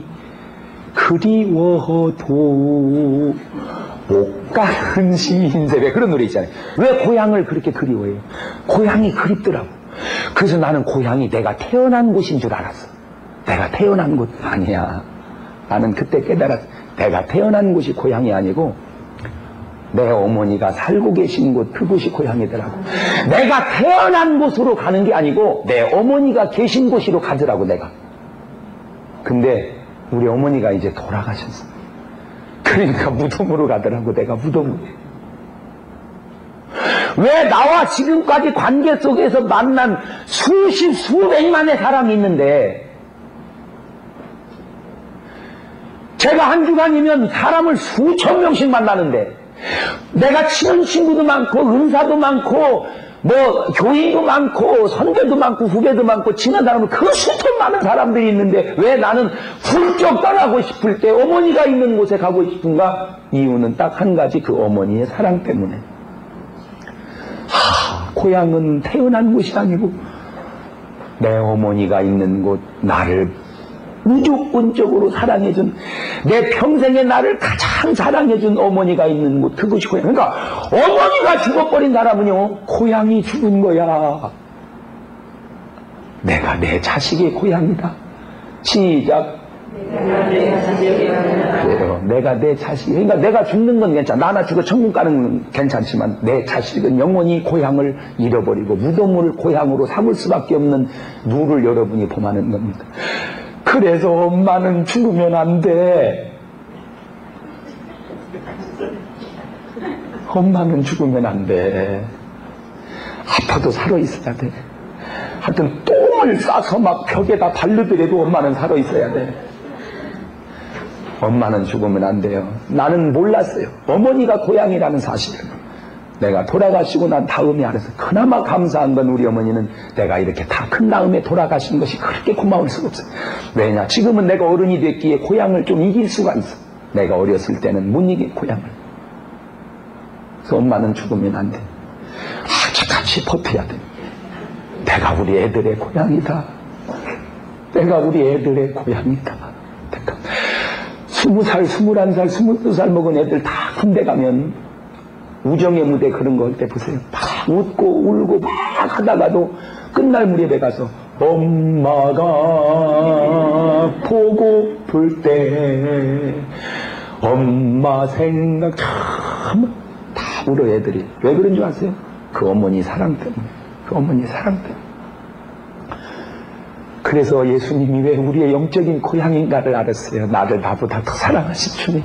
그리워도 옷가은 신세배 그런 노래 있잖아요. 왜 고향을 그렇게 그리워해요? 고향이 그립더라고. 그래서 나는 고향이 내가 태어난 곳인 줄 알았어. 내가 태어난 곳 아니야. 나는 그때 깨달았어. 내가 태어난 곳이 고향이 아니고 내 어머니가 살고 계신 곳 그곳이 고향이더라고. 내가 태어난 곳으로 가는 게 아니고 내 어머니가 계신 곳으로 가더라고 내가. 근데 우리 어머니가 이제 돌아가셨어. 그러니까 무덤으로 가더라고. 내가 무덤으로. 왜 나와 지금까지 관계 속에서 만난 수십 수백만의 사람이 있는데 제가 한 주간이면 사람을 수천 명씩 만나는데 내가 친한 친구도 많고 은사도 많고 뭐 교인도 많고 선배도 많고 후배도 많고 친한 사람은 그 수천 많은 사람들이 있는데 왜 나는 훌쩍 떠나고 싶을 때 어머니가 있는 곳에 가고 싶은가? 이유는 딱 한 가지, 그 어머니의 사랑 때문에. 하, 고향은 태어난 곳이 아니고 내 어머니가 있는 곳, 나를 무조건적으로 사랑해준, 내 평생에 나를 가장 사랑해준 어머니가 있는 곳, 그것이 고향. 그러니까 어머니가 죽어버린 사람은요 고향이 죽은 거야. 내가 내 자식의 고향이다. 시작. 그래요. 내가 내 자식. 그러니까 내가 죽는 건 괜찮아. 나나 죽어 천국 가는 건 괜찮지만 내 자식은 영원히 고향을 잃어버리고 무덤을 고향으로 삼을 수밖에 없는 누를 여러분이 범하는 겁니다. 그래서 엄마는 죽으면 안 돼. 엄마는 죽으면 안 돼. 아파도 살아있어야 돼. 하여튼 똥을 싸서 막 벽에다 바르더라도 엄마는 살아있어야 돼. 엄마는 죽으면 안 돼요. 나는 몰랐어요. 어머니가 고향이라는 사실을. 내가 돌아가시고 난 다음에 알아서 그나마 감사한 건 우리 어머니는 내가 이렇게 다 큰 다음에 돌아가신 것이 그렇게 고마울 수가 없어요. 왜냐? 지금은 내가 어른이 됐기에 고향을 좀 이길 수가 있어. 내가 어렸을 때는 못 이긴 고향을. 그래서 엄마는 죽으면 안 돼. 아주같이 버텨야 돼. 내가 우리 애들의 고향이다. 내가 우리 애들의 고향이다. 내가 스무 살, 스물한 살, 스물두 살 먹은 애들 다 군대 가면 우정의 무대 그런 거 할 때 보세요. 막 웃고 울고 막 하다가도 끝날 무렵에 가서 엄마가 보고플 때 엄마 생각 참 다 울어 애들이. 왜 그런 줄 아세요? 그 어머니 사랑 때문에. 그 어머니 사랑 때문에. 그래서 예수님이 왜 우리의 영적인 고향인가를 알았어요. 나를 나보다 더 사랑하신 주님.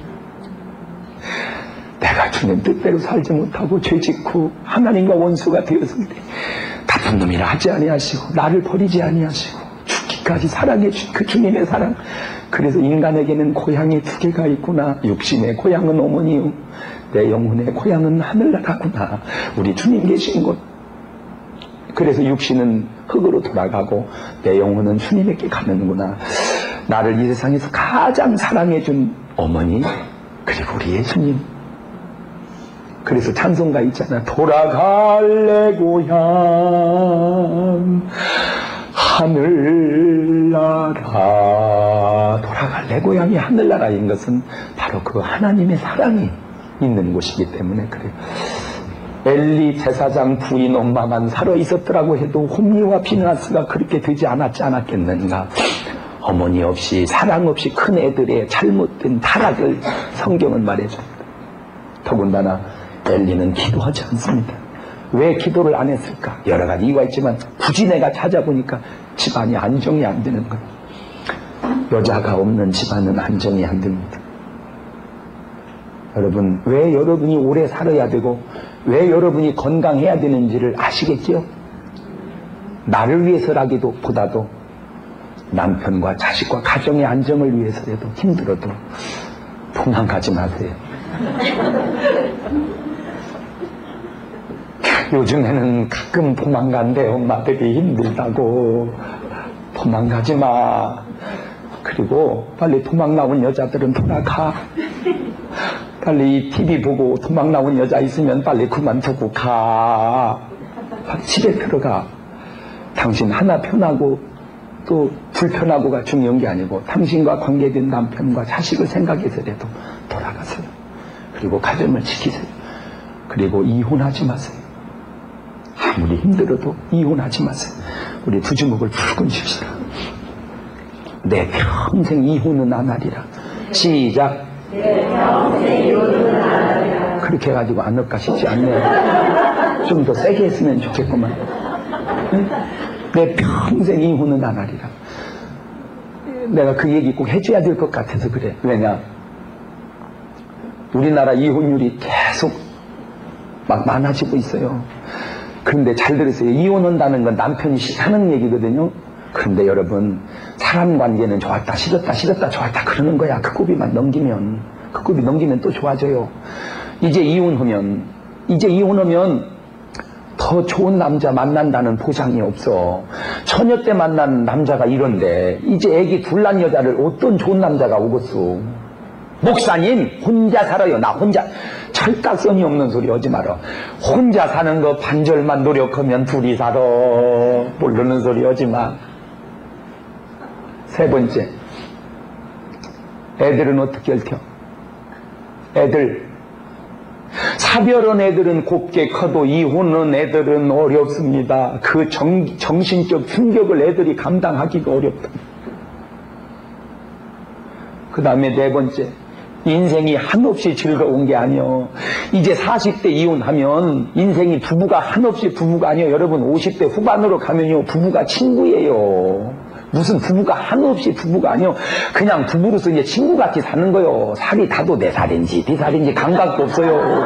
내가 주님 뜻대로 살지 못하고 죄짓고 하나님과 원수가 되었을 때 나쁜 놈이라 하지 아니하시고 나를 버리지 아니하시고 죽기까지 사랑해 주신 그 주님의 사랑. 그래서 인간에게는 고향이 두 개가 있구나. 육신의 고향은 어머니요, 내 영혼의 고향은 하늘나라구나. 우리 주님 계신 곳. 그래서 육신은 흙으로 돌아가고 내 영혼은 주님에게 가는구나. 나를 이 세상에서 가장 사랑해준 어머니, 그리고 우리 예수님. 그래서 찬송가 있잖아. 돌아갈 내 고향 하늘나라. 돌아갈 내 고향이 하늘나라인 것은 바로 그 하나님의 사랑이 있는 곳이기 때문에 그래요. 엘리 제사장 부인 엄마만 살아있었더라고 해도 홈리와 피느하스가 그렇게 되지 않았지 않았겠는가. 어머니 없이 사랑 없이 큰 애들의 잘못된 타락을 성경은 말해줍니다. 더군다나 엘리는 기도하지 않습니다. 왜 기도를 안 했을까? 여러 가지 이유가 있지만 굳이 내가 찾아보니까 집안이 안정이 안 되는 거예요. 여자가 없는 집안은 안정이 안 됩니다. 여러분, 왜 여러분이 오래 살아야 되고 왜 여러분이 건강해야 되는지를 아시겠죠? 나를 위해서라기도 보다도 남편과 자식과 가정의 안정을 위해서라도 힘들어도 도망가지 마세요. 요즘에는 가끔 도망간대. 엄마들이 힘들다고. 도망가지 마. 그리고 빨리 도망 나온 여자들은 돌아가. 빨리 티비 보고 도망 나온 여자 있으면 빨리 그만두고 가. 집에 들어가. 당신 하나 편하고 또 불편하고가 중요한 게 아니고 당신과 관계된 남편과 자식을 생각해서라도 돌아가세요. 그리고 가정을 지키세요. 그리고 이혼하지 마세요. 아무리 힘들어도 이혼하지 마세요. 우리 두 주먹을 붉은 칩시다. 내 평생 이혼은 안 하리라. 시작. 내 평생 이혼은 안 하리라. 그렇게 해가지고 안 할까 싶지 않네. 좀 더 세게 했으면 좋겠구만. 응? 내 평생 이혼은 안 하리라. 내가 그 얘기 꼭 해줘야 될 것 같아서 그래. 왜냐? 우리나라 이혼율이 계속 막 많아지고 있어요. 그런데 잘 들으세요. 이혼한다는 건 남편이 하는 얘기거든요. 그런데 여러분, 사람 관계는 좋았다 싫었다 싫었다 좋았다 그러는 거야. 그 고비만 넘기면, 그 고비 넘기면 또 좋아져요. 이제 이혼하면 이제 이혼하면 더 좋은 남자 만난다는 보장이 없어. 처녀 때 만난 남자가 이런데 이제 애기 둘 난 여자를 어떤 좋은 남자가 오겠어. 목사님 혼자 살아요. 나 혼자. 철딱선이 없는 소리 하지 마라. 혼자 사는 거 반절만 노력하면 둘이 살아. 모르는 소리 하지 마. 세 번째, 애들은 어떻게 얽혀? 애들 사별한 애들은 곱게 커도 이혼한 애들은 어렵습니다. 그 정, 정신적 충격을 애들이 감당하기가 어렵다. 그 다음에 네 번째, 인생이 한없이 즐거운 게 아니요. 이제 사십 대 이혼하면 인생이 부부가 한없이 부부가 아니요. 여러분 오십 대 후반으로 가면요 부부가 친구예요. 무슨 부부가 한없이 부부가 아니요. 그냥 부부로서 이제 친구같이 사는 거요. 살이 다도 내 살인지 네 살인지 감각도 없어요.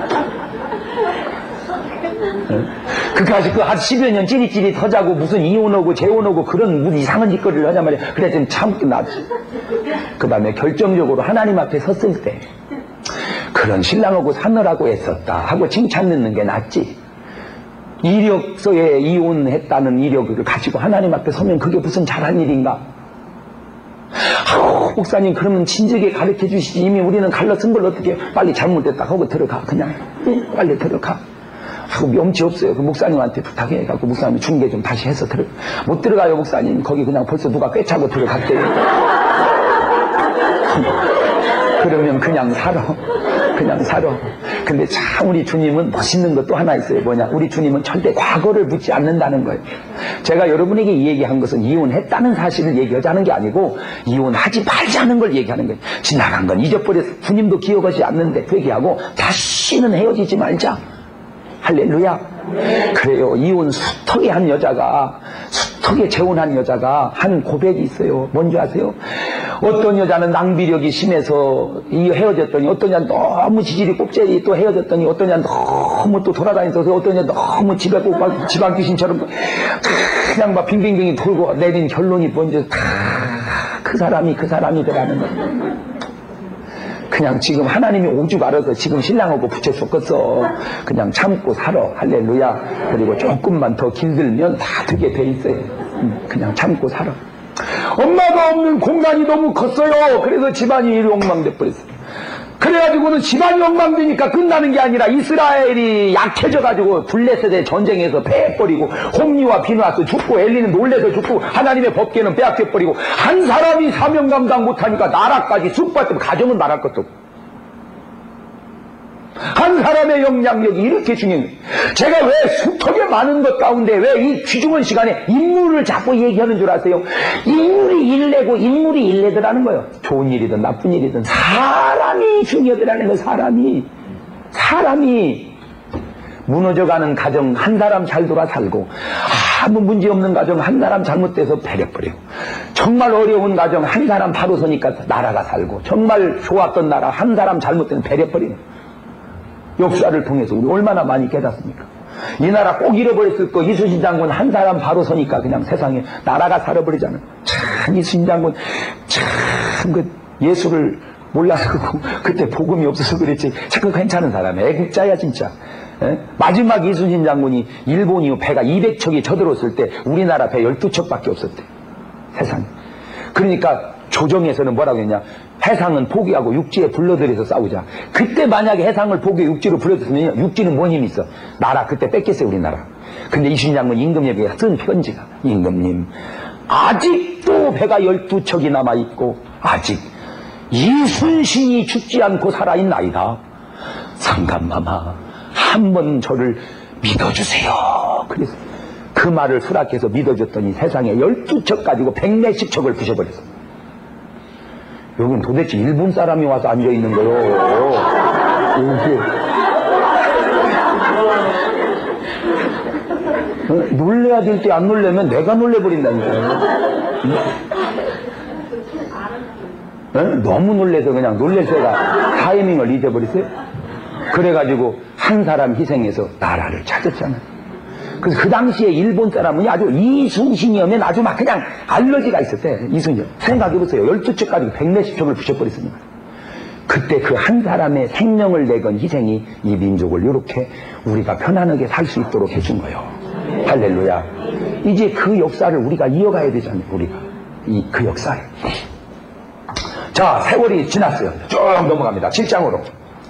그까지 그 한 십여 년 찌릿찌릿 하자고 무슨 이혼하고 재혼하고 그런 무슨 이상한 짓거리를 하자 말이야. 그래 좀 참기 낫지. 그 다음에 결정적으로 하나님 앞에 섰을 때 그런 신랑하고 사느라고 애썼다 하고 칭찬 듣는 게 낫지. 이력서에 이혼했다는 이력을 가지고 하나님 앞에 서면 그게 무슨 잘한 일인가? 아우, 목사님 그러면 진즉에 가르쳐 주시지. 이미 우리는 갈라쓴 걸 어떻게 빨리 잘못됐다 하고 들어가. 그냥 빨리 들어가 하고 명치 없어요. 그 목사님한테 부탁해 갖고 목사님 중개 좀 다시 해서 들어. 못 들어가요 목사님. 거기 그냥 벌써 누가 꿰차고 들어갔대요. 그러면 그냥 살아. 그냥 살아. 근데 참 우리 주님은 멋있는 것도 하나 있어요. 뭐냐? 우리 주님은 절대 과거를 묻지 않는다는 거예요. 제가 여러분에게 이 얘기한 것은 이혼했다는 사실을 얘기하자는 게 아니고 이혼하지 말자는 걸 얘기하는 거예요. 지나간 건 잊어버려서 주님도 기억하지 않는데 회개하고 다시는 헤어지지 말자. 할렐루야. 네. 그래요. 이혼 수턱에 한 여자가 수턱에 재혼한 여자가 한 고백이 있어요. 뭔지 아세요? 어떤 여자는 낭비력이 심해서 헤어졌더니 어떤 여자는 너무 지질이 꼽재리 또 헤어졌더니 어떤 여자는 너무 또 돌아다니면서 어떤 여자는 너무 집에 꼭 지방 귀신처럼 그냥 막 빙빙빙이 돌고 내린 결론이 뭔지 다 그 사람이 그 사람이더라는 거예요. 그냥 지금 하나님이 오죽 알아서 지금 신랑하고 붙여줬겠어. 그냥 참고 살아. 할렐루야. 그리고 조금만 더 길들면 다 되게 돼 있어요. 그냥 참고 살아. 엄마가 없는 공간이 너무 컸어요. 그래서 집안이 이리 엉망돼 버렸어요. 그래가지고는 집안이 엉망되니까 끝나는 게 아니라 이스라엘이 약해져가지고 블레셋의 전쟁에서 패해버리고 홈리와 비누아스 죽고 엘리는 놀래서 죽고 하나님의 법궤는 빼앗겨버리고 한 사람이 사명 감당 못하니까 나라까지 쑥받으면 가정은 말할 것도 없고 한 사람의 영향력이 이렇게 중요해요. 제가 왜 수턱에 많은 것 가운데 왜 이 귀중한 시간에 인물을 자꾸 얘기하는 줄 아세요? 인물이 일내고 인물이 일내더라는 거예요. 좋은 일이든 나쁜 일이든 사람이 중요하더라는 거예요. 사람이 사람이 무너져가는 가정 한 사람 잘 돌아 살고 아무 문제 없는 가정 한 사람 잘못돼서 배려버리고 정말 어려운 가정 한 사람 바로 서니까 나라가 살고 정말 좋았던 나라 한 사람 잘못되면 배려버리는 역사를 통해서 우리 얼마나 많이 깨닫습니까? 이 나라 꼭 잃어버렸을 거 이순신 장군 한 사람 바로 서니까 그냥 세상에 나라가 살아버리잖아요. 참 이순신 장군 참 그 예수를 몰라서 그때 복음이 없어서 그랬지. 자꾸 괜찮은 사람, 애국자야 진짜. 에? 마지막 이순신 장군이 일본 이후 배가 이백 척이 쳐들었을 때 우리나라 배 열두 척밖에 없었대. 세상에. 그러니까 조정에서는 뭐라고 했냐, 해상은 포기하고 육지에 불러들여서 싸우자. 그때 만약에 해상을 포기해 육지로 불러들였으면 육지는 뭔 힘이 있어? 나라 그때 뺏겼어요, 우리나라. 근데 이순신 장군 임금에게 쓴 편지가, 임금님 아직도 배가 열두 척이 남아있고 아직 이순신이 죽지 않고 살아있나이다. 상감마마 한번 저를 믿어주세요. 그래서 그 말을 수락해서 믿어줬더니 세상에 열두 척 가지고 백몇십 척을 부셔버렸어. 여긴 도대체 일본 사람이 와서 앉아있는 거요. 이게 어? 놀래야 될 때 안 놀래면 내가 놀래버린다니까요. 어? 너무 놀래서 그냥 놀래서가 타이밍을 잊어버렸어요. 그래가지고 한 사람 희생해서 나라를 찾았잖아요. 그래서 그 당시에 일본 사람은 아주 이순신이면 아주 막 그냥 알러지가 있었대. 이순신. 생각해보세요. 열두 척 가지고 백몇십 척을 부셔버렸습니다. 그때 그 한 사람의 생명을 내건 희생이 이 민족을 이렇게 우리가 편안하게 살 수 있도록 해준 거예요. 할렐루야. 이제 그 역사를 우리가 이어가야 되잖아요. 우리가. 이, 그 역사를. 자, 세월이 지났어요. 쭉 넘어갑니다. 칠 장으로.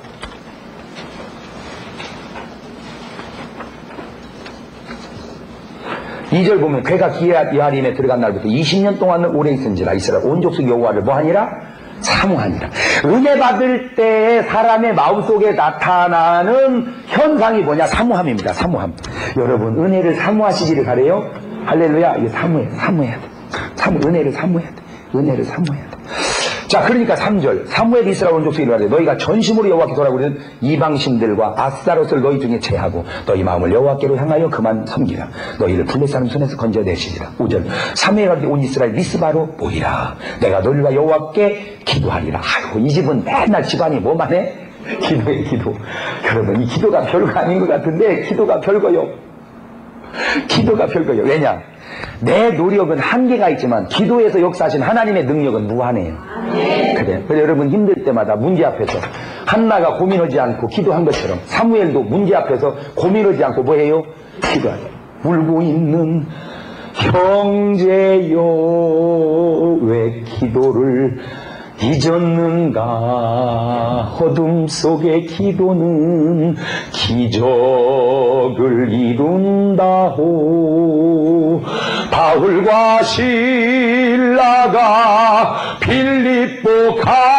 이 절 보면 괴가 기아림에 들어간 날부터 이십 년 동안은 오래 있은지라 이스라엘 온 족속 여호와를 뭐하니라? 사모하니라. 은혜 받을 때 사람의 마음속에 나타나는 현상이 뭐냐? 사모함입니다. 사모함. 여러분 은혜를 사모하시기를 바래요. 할렐루야. 이게 사모해. 사모해야 돼. 사모, 은혜를 사모해야 돼. 은혜를 사모해야 돼. 자, 그러니까 삼 절. 사무엘 이스라엘 온 족속이 이르되 너희가 전심으로 여호와께 돌아오려는 이방신들과 아스타롯을 너희 중에 제하고 너희 마음을 여호와께로 향하여 그만 섬기라. 너희를 블레 사람 손에서 건져내시리라. 오 절. 사무엘 온 이스라엘 미스바로 모이라. 내가 너희와 여호와께 기도하리라. 아이고, 이 집은 맨날 집안이 뭐만 해? 기도해, 기도. 여러분, 이 기도가 별거 아닌 것 같은데 기도가 별거요. 기도가 별거요. 왜냐? 내 노력은 한계가 있지만 기도에서 역사하신 하나님의 능력은 무한해요. 그래. 그래서 여러분 힘들 때마다 문제 앞에서 한나가 고민하지 않고 기도한 것처럼 사무엘도 문제 앞에서 고민하지 않고 뭐해요? 기도하죠. 울고 있는 형제여 왜 기도를 잊었는가. 어둠 속의 기도는 기적을 이룬다호. 바울과 실라가 빌립보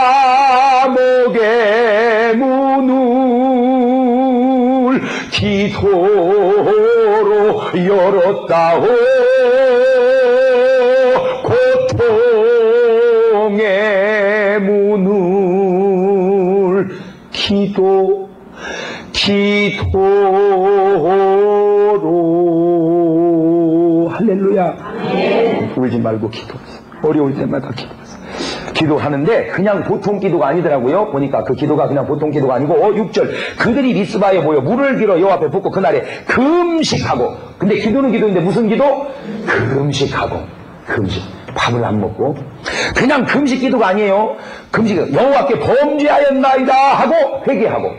감옥의 문을 기도로 열었다호. 고통의 문을 기도 기도로. 할렐루야. 네. 울지 말고 기도하세요. 어려울 때마다 기도하세요. 기도하는데 그냥 보통 기도가 아니더라고요. 보니까 그 기도가 그냥 보통 기도가 아니고 어, 육 절. 그들이 미스바에 모여 물을 길어 여호와 앞에 붓고 그날에 금식하고. 근데 기도는 기도인데 무슨 기도? 금식하고. 금식. 밥을 안 먹고 그냥 금식 기도가 아니에요. 금식은 여호와께 범죄하였나이다 하고 회개하고.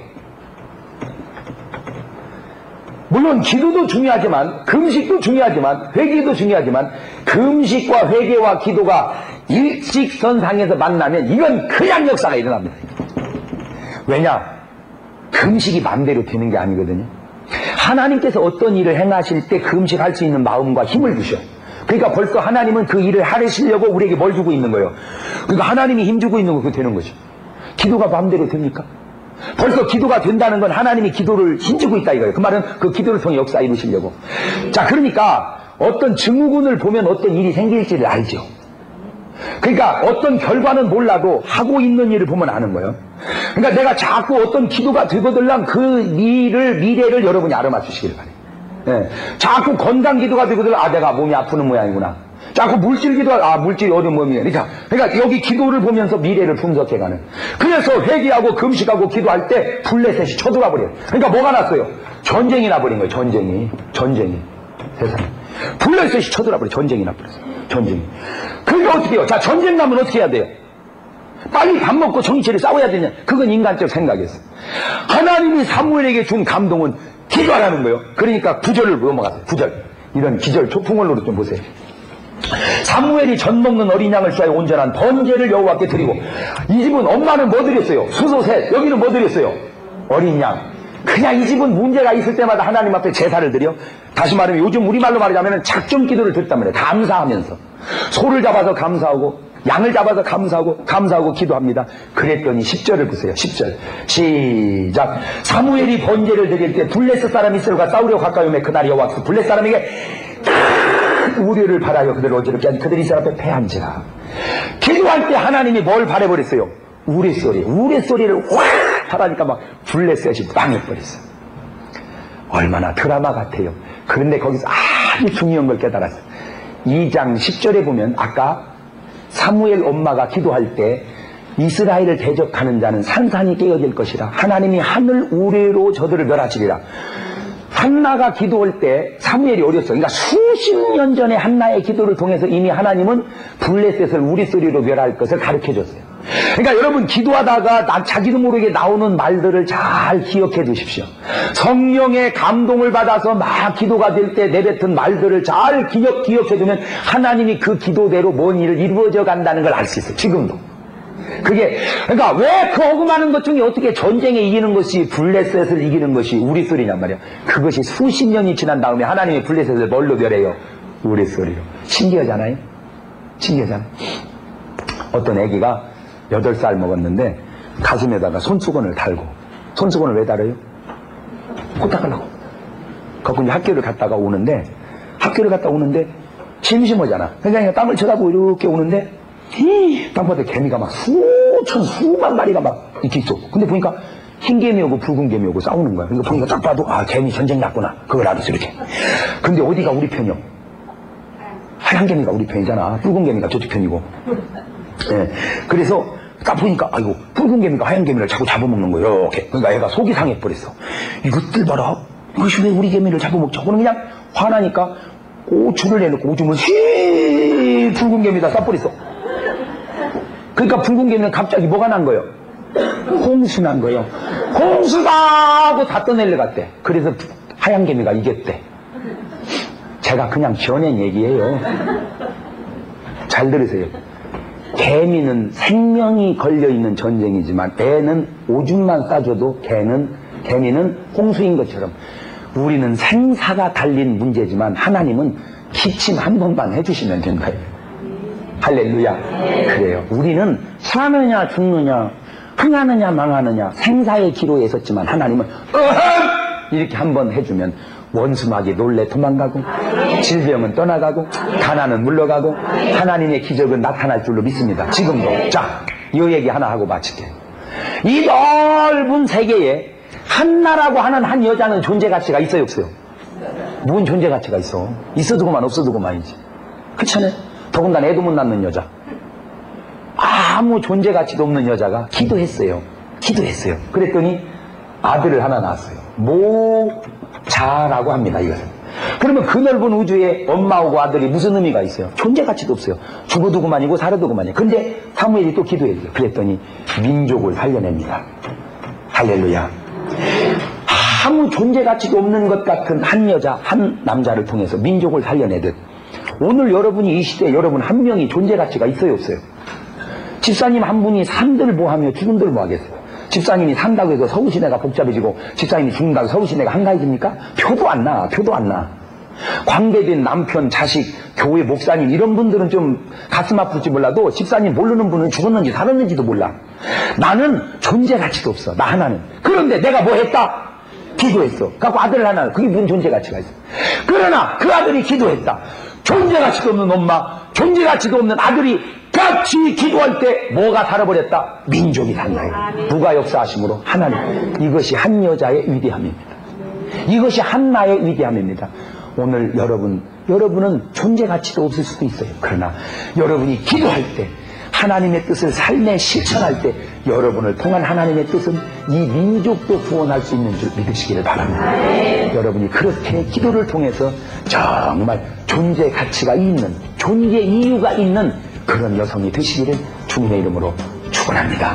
물론 기도도 중요하지만 금식도 중요하지만 회개도 중요하지만 금식과 회개와 기도가 일직선상에서 만나면 이건 그냥 역사가 일어납니다. 왜냐? 금식이 마음대로 되는 게 아니거든요. 하나님께서 어떤 일을 행하실 때 금식할 수 있는 마음과 힘을 주셔. 그러니까 벌써 하나님은 그 일을 하시려고 우리에게 뭘 주고 있는 거예요. 그러니까 하나님이 힘 주고 있는 거 그거 되는 거죠. 기도가 마음대로 됩니까? 벌써 기도가 된다는 건 하나님이 기도를 힘주고 있다 이거예요. 그 말은 그 기도를 통해 역사 이루시려고. 자, 그러니까 어떤 증후군을 보면 어떤 일이 생길지를 알죠. 그러니까 어떤 결과는 몰라도 하고 있는 일을 보면 아는 거예요. 그러니까 내가 자꾸 어떤 기도가 되거들랑 그 일을 미래를 여러분이 알아맞추시길 바래요. 예. 자꾸 건강 기도가 되거든. 아, 내가 몸이 아프는 모양이구나. 자꾸 물질 기도가, 아, 물질이 어려운 몸이야. 그러니까, 그러니까 여기 기도를 보면서 미래를 분석해가는. 그래서 회개하고 금식하고 기도할 때 블레셋이 쳐들어와 버려요. 그러니까 뭐가 났어요? 전쟁이 나버린 거예요. 전쟁이. 전쟁이. 세상에. 블레셋이 쳐들어와 버려요. 전쟁이 나버렸어요. 전쟁이. 그러니까 어떻게 해요? 자, 전쟁 나면 어떻게 해야 돼요? 빨리 밥 먹고 정치를 싸워야 되냐? 그건 인간적 생각이었어. 하나님이 사무엘에게 준 감동은 기도하라는 거예요. 그러니까 구절을 넘어갔어요. 구절. 이런 기절 초풍월로로 좀 보세요. 사무엘이 젖 먹는 어린 양을 쏴여 온전한 번제를 여호와께 드리고, 이 집은 엄마는 뭐 드렸어요? 수소셋. 여기는 뭐 드렸어요? 어린 양. 그냥 이 집은 문제가 있을 때마다 하나님 앞에 제사를 드려. 다시 말하면 요즘 우리말로 말하자면 작정 기도를 드렸단 말이에요. 감사하면서 소를 잡아서 감사하고 양을 잡아서 감사하고 감사하고 기도합니다. 그랬더니 십 절을 보세요. 십 절 시작. 사무엘이 번제를 드릴 때 블레셋 사람 이스라엘과 싸우려 가까이 오매 그날이 여호와께서 블레셋 사람에게 큰 우려를 바라여 그들을 어지럽게 하니 그들이 이스라엘 앞에 패한지라. 기도할 때 하나님이 뭘 바라버렸어요? 우레소리. 우레소리를 확 하라니까 막 블레셋이 망해버렸어요. 얼마나 드라마 같아요. 그런데 거기서 아주 중요한 걸 깨달았어요. 이 장 십 절에 보면 아까 사무엘 엄마가 기도할 때 이스라엘을 대적하는 자는 산산이 깨어질 것이라. 하나님이 하늘 우레로 저들을 멸하시리라. 한나가 기도할 때 사무엘이 어렸어. 그러니까 수십 년 전에 한나의 기도를 통해서 이미 하나님은 블레셋을 우리소리로 멸할 것을 가르쳐줬어요. 그러니까 여러분 기도하다가 나, 자기도 모르게 나오는 말들을 잘 기억해 두십시오. 성령의 감동을 받아서 막 기도가 될 때 내뱉은 말들을 잘 기억, 기억해 두면 하나님이 그 기도대로 뭔 일을 이루어져 간다는 걸 알 수 있어요. 지금도. 그게 그러니까 왜 그 어금하는 것 중에 어떻게 전쟁에 이기는 것이 블레셋을 이기는 것이 우리 소리냔 말이야. 그것이 수십 년이 지난 다음에 하나님이 블레셋을 뭘로 멸해요? 우리 소리로. 신기하잖아요. 신기하잖아요. 어떤 애기가 여덟 살 먹었는데 가슴에다가 손수건을 달고. 손수건을 왜 달아요? 코 닦으려고. 그래서 이제 학교를 갔다가 오는데 학교를 갔다 오는데 심심하잖아. 그러니까 땀을 쳐다보고 이렇게 오는데 땅바닥에 개미가 막 수천 수만 마리가 막 이렇게 있어. 근데 보니까 흰 개미 오고 붉은 개미 오고 싸우는 거야. 그러니까 보니까 딱 봐도 아 개미 전쟁 났구나. 그걸 알았어 이렇게. 근데 어디가 우리 편이요? 하얀 개미가 우리 편이잖아. 붉은 개미가 저쪽 편이고. 예. 그래서 딱 보니까 아이고 붉은 개미가 하얀 개미를 자꾸 잡아먹는 거예요. 이렇게. 그러니까 얘가 속이 상해버렸어. 이것들 봐라. 이것이 왜 우리 개미를 잡아먹자. 그는 그냥 화나니까 고추를 내놓고 오줌을 휘 붉은 개미다 싸버렸어. 그러니까 붉은 개미는 갑자기 뭐가 난 거예요? 홍수 난 거예요. 홍수다 하고 다 떠내려 갔대. 그래서 하얀 개미가 이겼대. 제가 그냥 지어낸 얘기예요. 잘 들으세요. 개미는 생명이 걸려있는 전쟁이지만 애는 오줌만 싸줘도 개는, 개미는 홍수인 것처럼 우리는 생사가 달린 문제지만 하나님은 기침 한 번만 해주시면 된다. 할렐루야. 그래요. 우리는 사느냐 죽느냐 흥하느냐 망하느냐 생사의 기로에 섰지만 하나님은 어흥! 이렇게 한번 해주면 원수막이 놀래 도망가고 질병은 떠나가고 가난은 물러가고 하나님의 기적은 나타날 줄로 믿습니다. 지금도. 자, 이 얘기 하나 하고 마칠게요. 이 넓은 세계에 한나라고 하는 한 여자는 존재 가치가 있어요 없어요? 무슨 존재 가치가 있어? 있어도 그만 없어도 그만이지. 그렇잖아요. 더군다나 애도 못 낳는 여자, 아무 존재 가치도 없는 여자가 기도했어요. 기도했어요. 그랬더니 아들을 하나 낳았어요. 모자라고 합니다. 이것은. 그러면 그 넓은 우주에 엄마하고 아들이 무슨 의미가 있어요? 존재 가치도 없어요. 죽어도 그만이고 살아도 그만이에요. 근데 사무엘이 또 기도했어요. 그랬더니 민족을 살려냅니다. 할렐루야. 아무 존재 가치도 없는 것 같은 한 여자, 한 남자를 통해서 민족을 살려내듯 오늘 여러분이 이 시대에 여러분 한 명이 존재 가치가 있어요 없어요? 집사님 한 분이 산들 뭐하며 죽은들 뭐하겠어요? 집사님이 산다고 해서 서울시내가 복잡해지고 집사님이 죽는다고 서울시내가 한가해집니까? 표도 안 나. 표도 안 나. 관계된 남편, 자식, 교회 목사님 이런 분들은 좀 가슴 아플지 몰라도 집사님 모르는 분은 죽었는지 살았는지도 몰라. 나는 존재 가치도 없어. 나 하나는. 그런데 내가 뭐 했다? 기도했어. 갖고 아들을 하나. 그게 무슨 존재 가치가 있어? 그러나 그 아들이 기도했다. 존재 가치도 없는 엄마, 존재 가치도 없는 아들이 같이 기도할 때 뭐가 살아버렸다? 민족이 산다요. 누가 역사하심으로? 하나님. 이것이 한 여자의 위대함입니다. 이것이 한나의 위대함입니다. 오늘 여러분, 여러분은 존재 가치도 없을 수도 있어요. 그러나 여러분이 기도할 때 하나님의 뜻을 삶에 실천할 때 여러분을 통한 하나님의 뜻은 이 민족도 구원할 수 있는 줄 믿으시기를 바랍니다. 네. 여러분이 그렇게 기도를 통해서 정말 존재 가치가 있는, 존재 이유가 있는 그런 여성이 되시기를 주님의 이름으로 축원합니다. 축원합니다.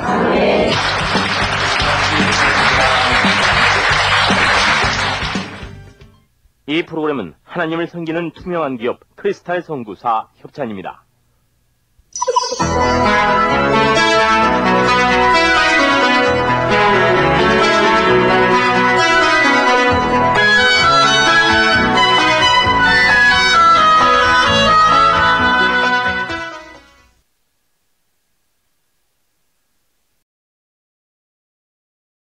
이 프로그램은 하나님을 섬기는 투명한 기업 크리스탈 선구사 협찬입니다.